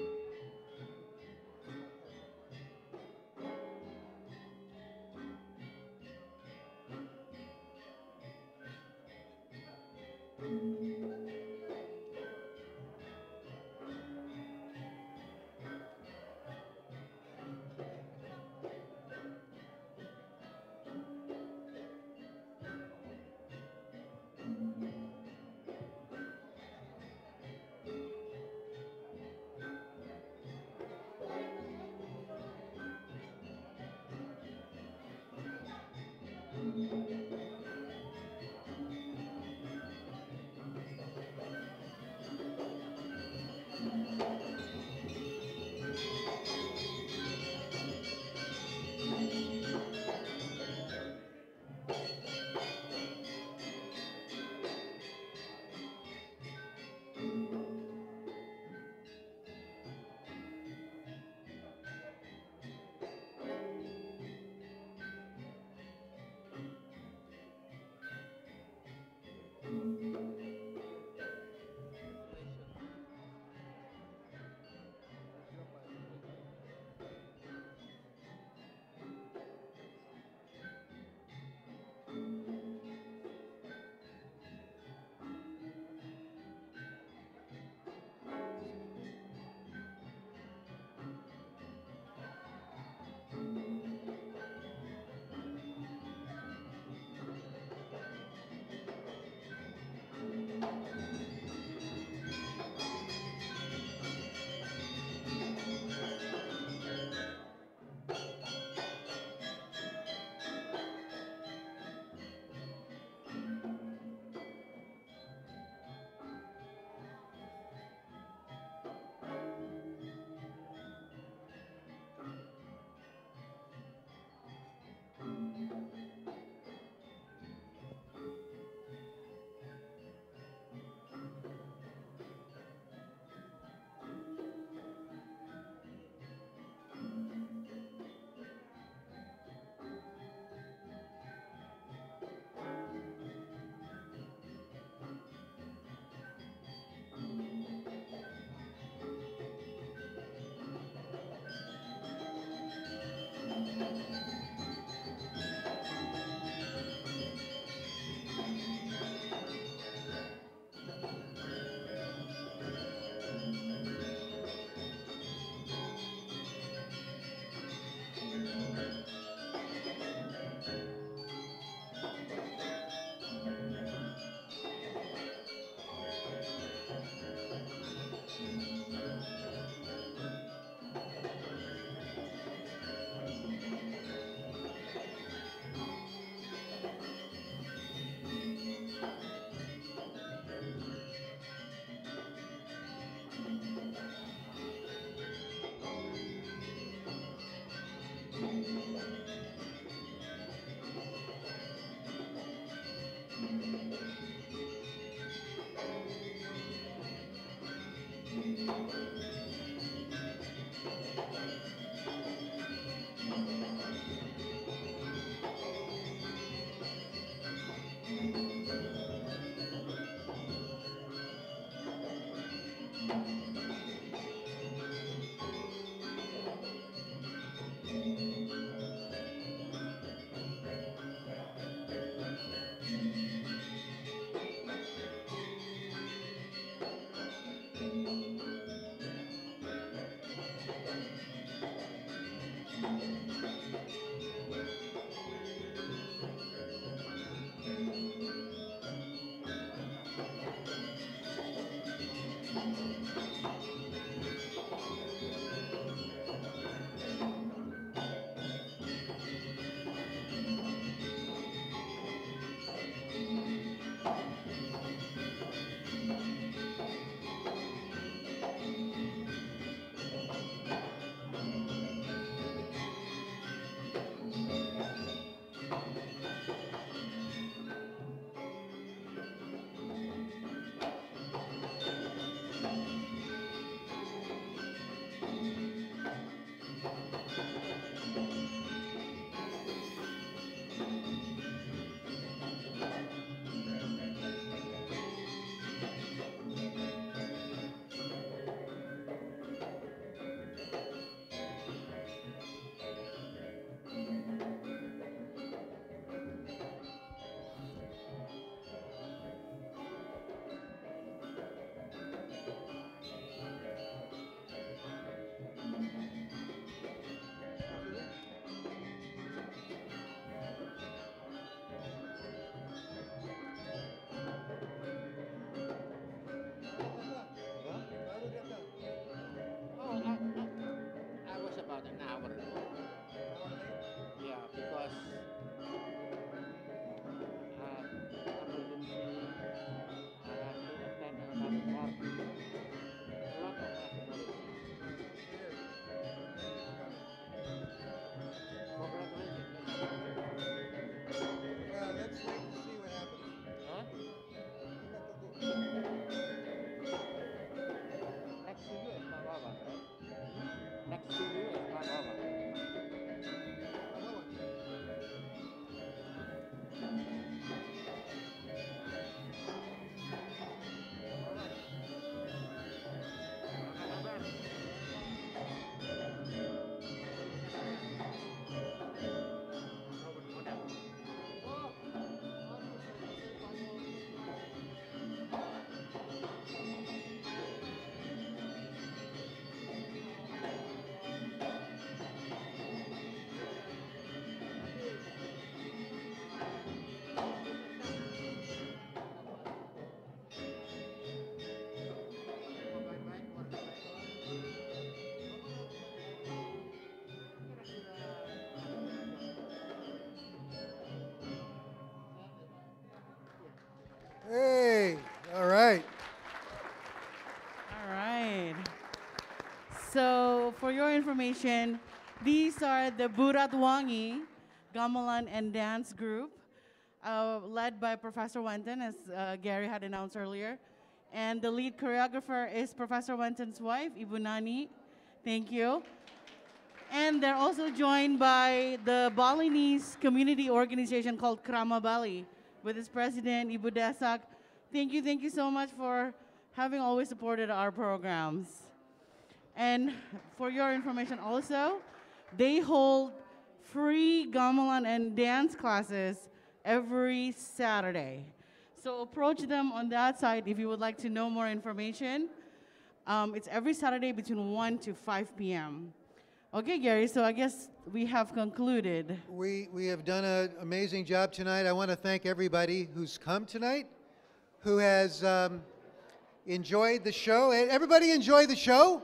So for your information, these are the Buratwangi Gamelan and Dance Group, led by Professor Wenton, as Gary had announced earlier. And the lead choreographer is Professor Wenton's wife, Ibu Nani. Thank you. And they're also joined by the Balinese community organization called Krama Bali, with its president, Ibu Desak. Thank you so much for having always supported our programs. And for your information also, they hold free gamelan and dance classes every Saturday. So approach them on that side if you would like to know more information. It's every Saturday between 1 to 5 p.m. Okay, Gary, so I guess we have concluded. We have done an amazing job tonight. I want to thank everybody who's come tonight, who has enjoyed the show. Everybody enjoy the show?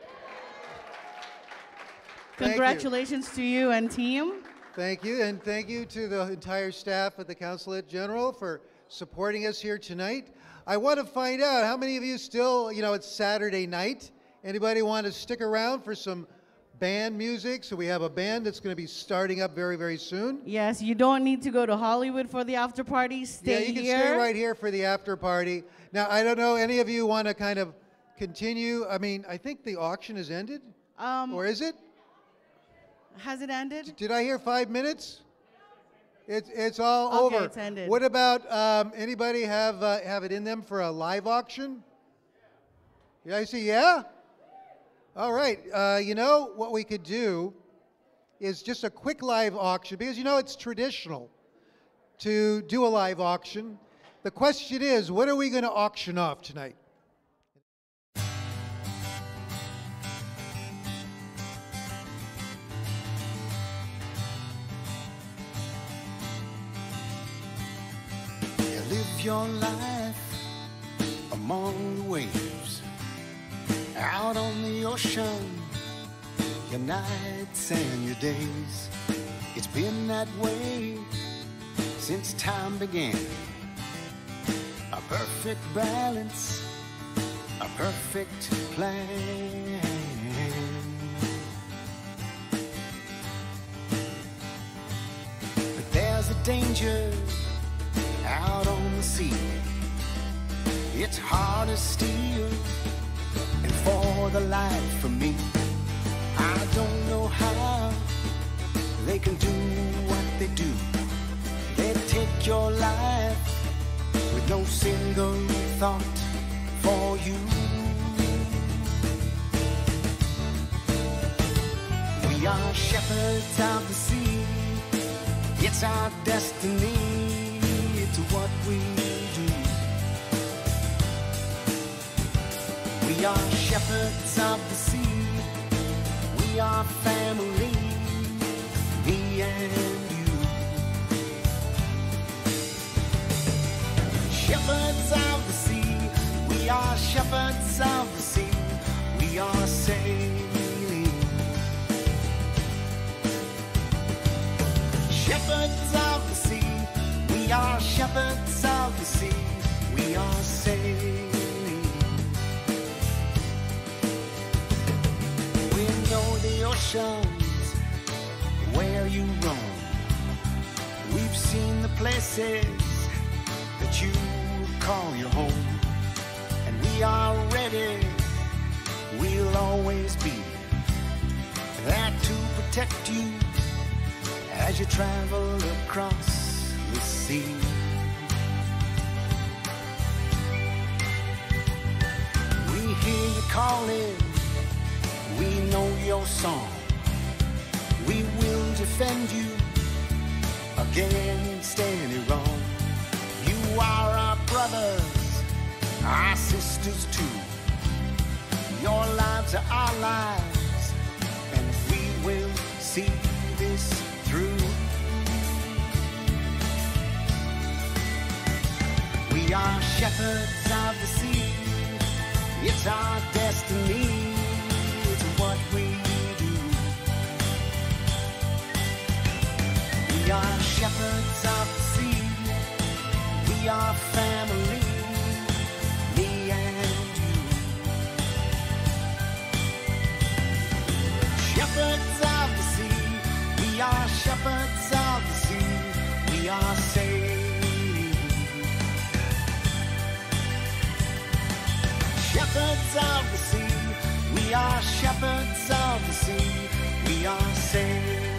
Congratulations to you and team. Thank you, and thank you to the entire staff at the Consulate General for supporting us here tonight. I want to find out how many of you still, it's Saturday night. Anybody want to stick around for some band music? So we have a band that's going to be starting up very, very soon. Yes, you don't need to go to Hollywood for the after party. Stay you here. can stay right here for the after party. Now, I don't know, any of you want to kind of continue? I mean, I think the auction has ended, or is it? Has it ended? Did I hear 5 minutes? It's all okay, over. It's ended. What about anybody have it in them for a live auction? Yeah, I see. Yeah. All right. What we could do is just a quick live auction, because it's traditional to do a live auction. The question is, what are we going to auction off tonight? Live your life among the waves, out on the ocean, your nights and your days. It's been that way since time began. A perfect balance, a perfect plan. But there's a danger out on the sea. It's hard as steel, and for the life of me, I don't know how they can do what they do. They take your life with no single thought for you. We are shepherds of the sea. It's our destiny. To what we do. We are shepherds of the sea. We are family, me and you. Shepherds of the sea. We are shepherds of the sea. We are sailing. Shepherds of the sea. We are shepherds of the sea, we are sailing. We know the oceans where you roam. We've seen the places that you call your home. And we are ready, we'll always be there to protect you as you travel across the sea. We hear you calling, we know your song. We will defend you against any wrong. You are our brothers, our sisters too. Your lives are our lives, and we will see this through. We are shepherds of the sea. It's our destiny. It's what we do. We are shepherds of the sea. We are family, me and you. are saved. Shepherds of the sea, we are shepherds of the sea, we are saved.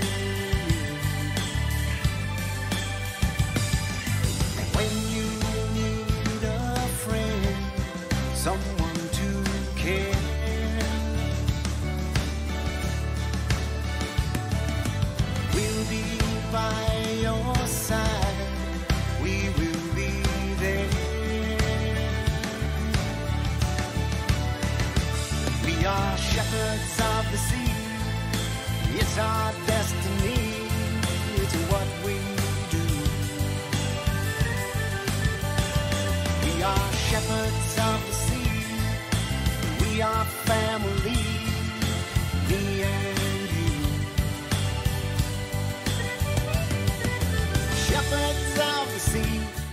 And when you need a friend, someone to care, we'll be by your side, we will be there. We are shepherds of the sea, it's our destiny, it's what we do. We are shepherds of the sea, we are family, me and you. Shepherds of the sea,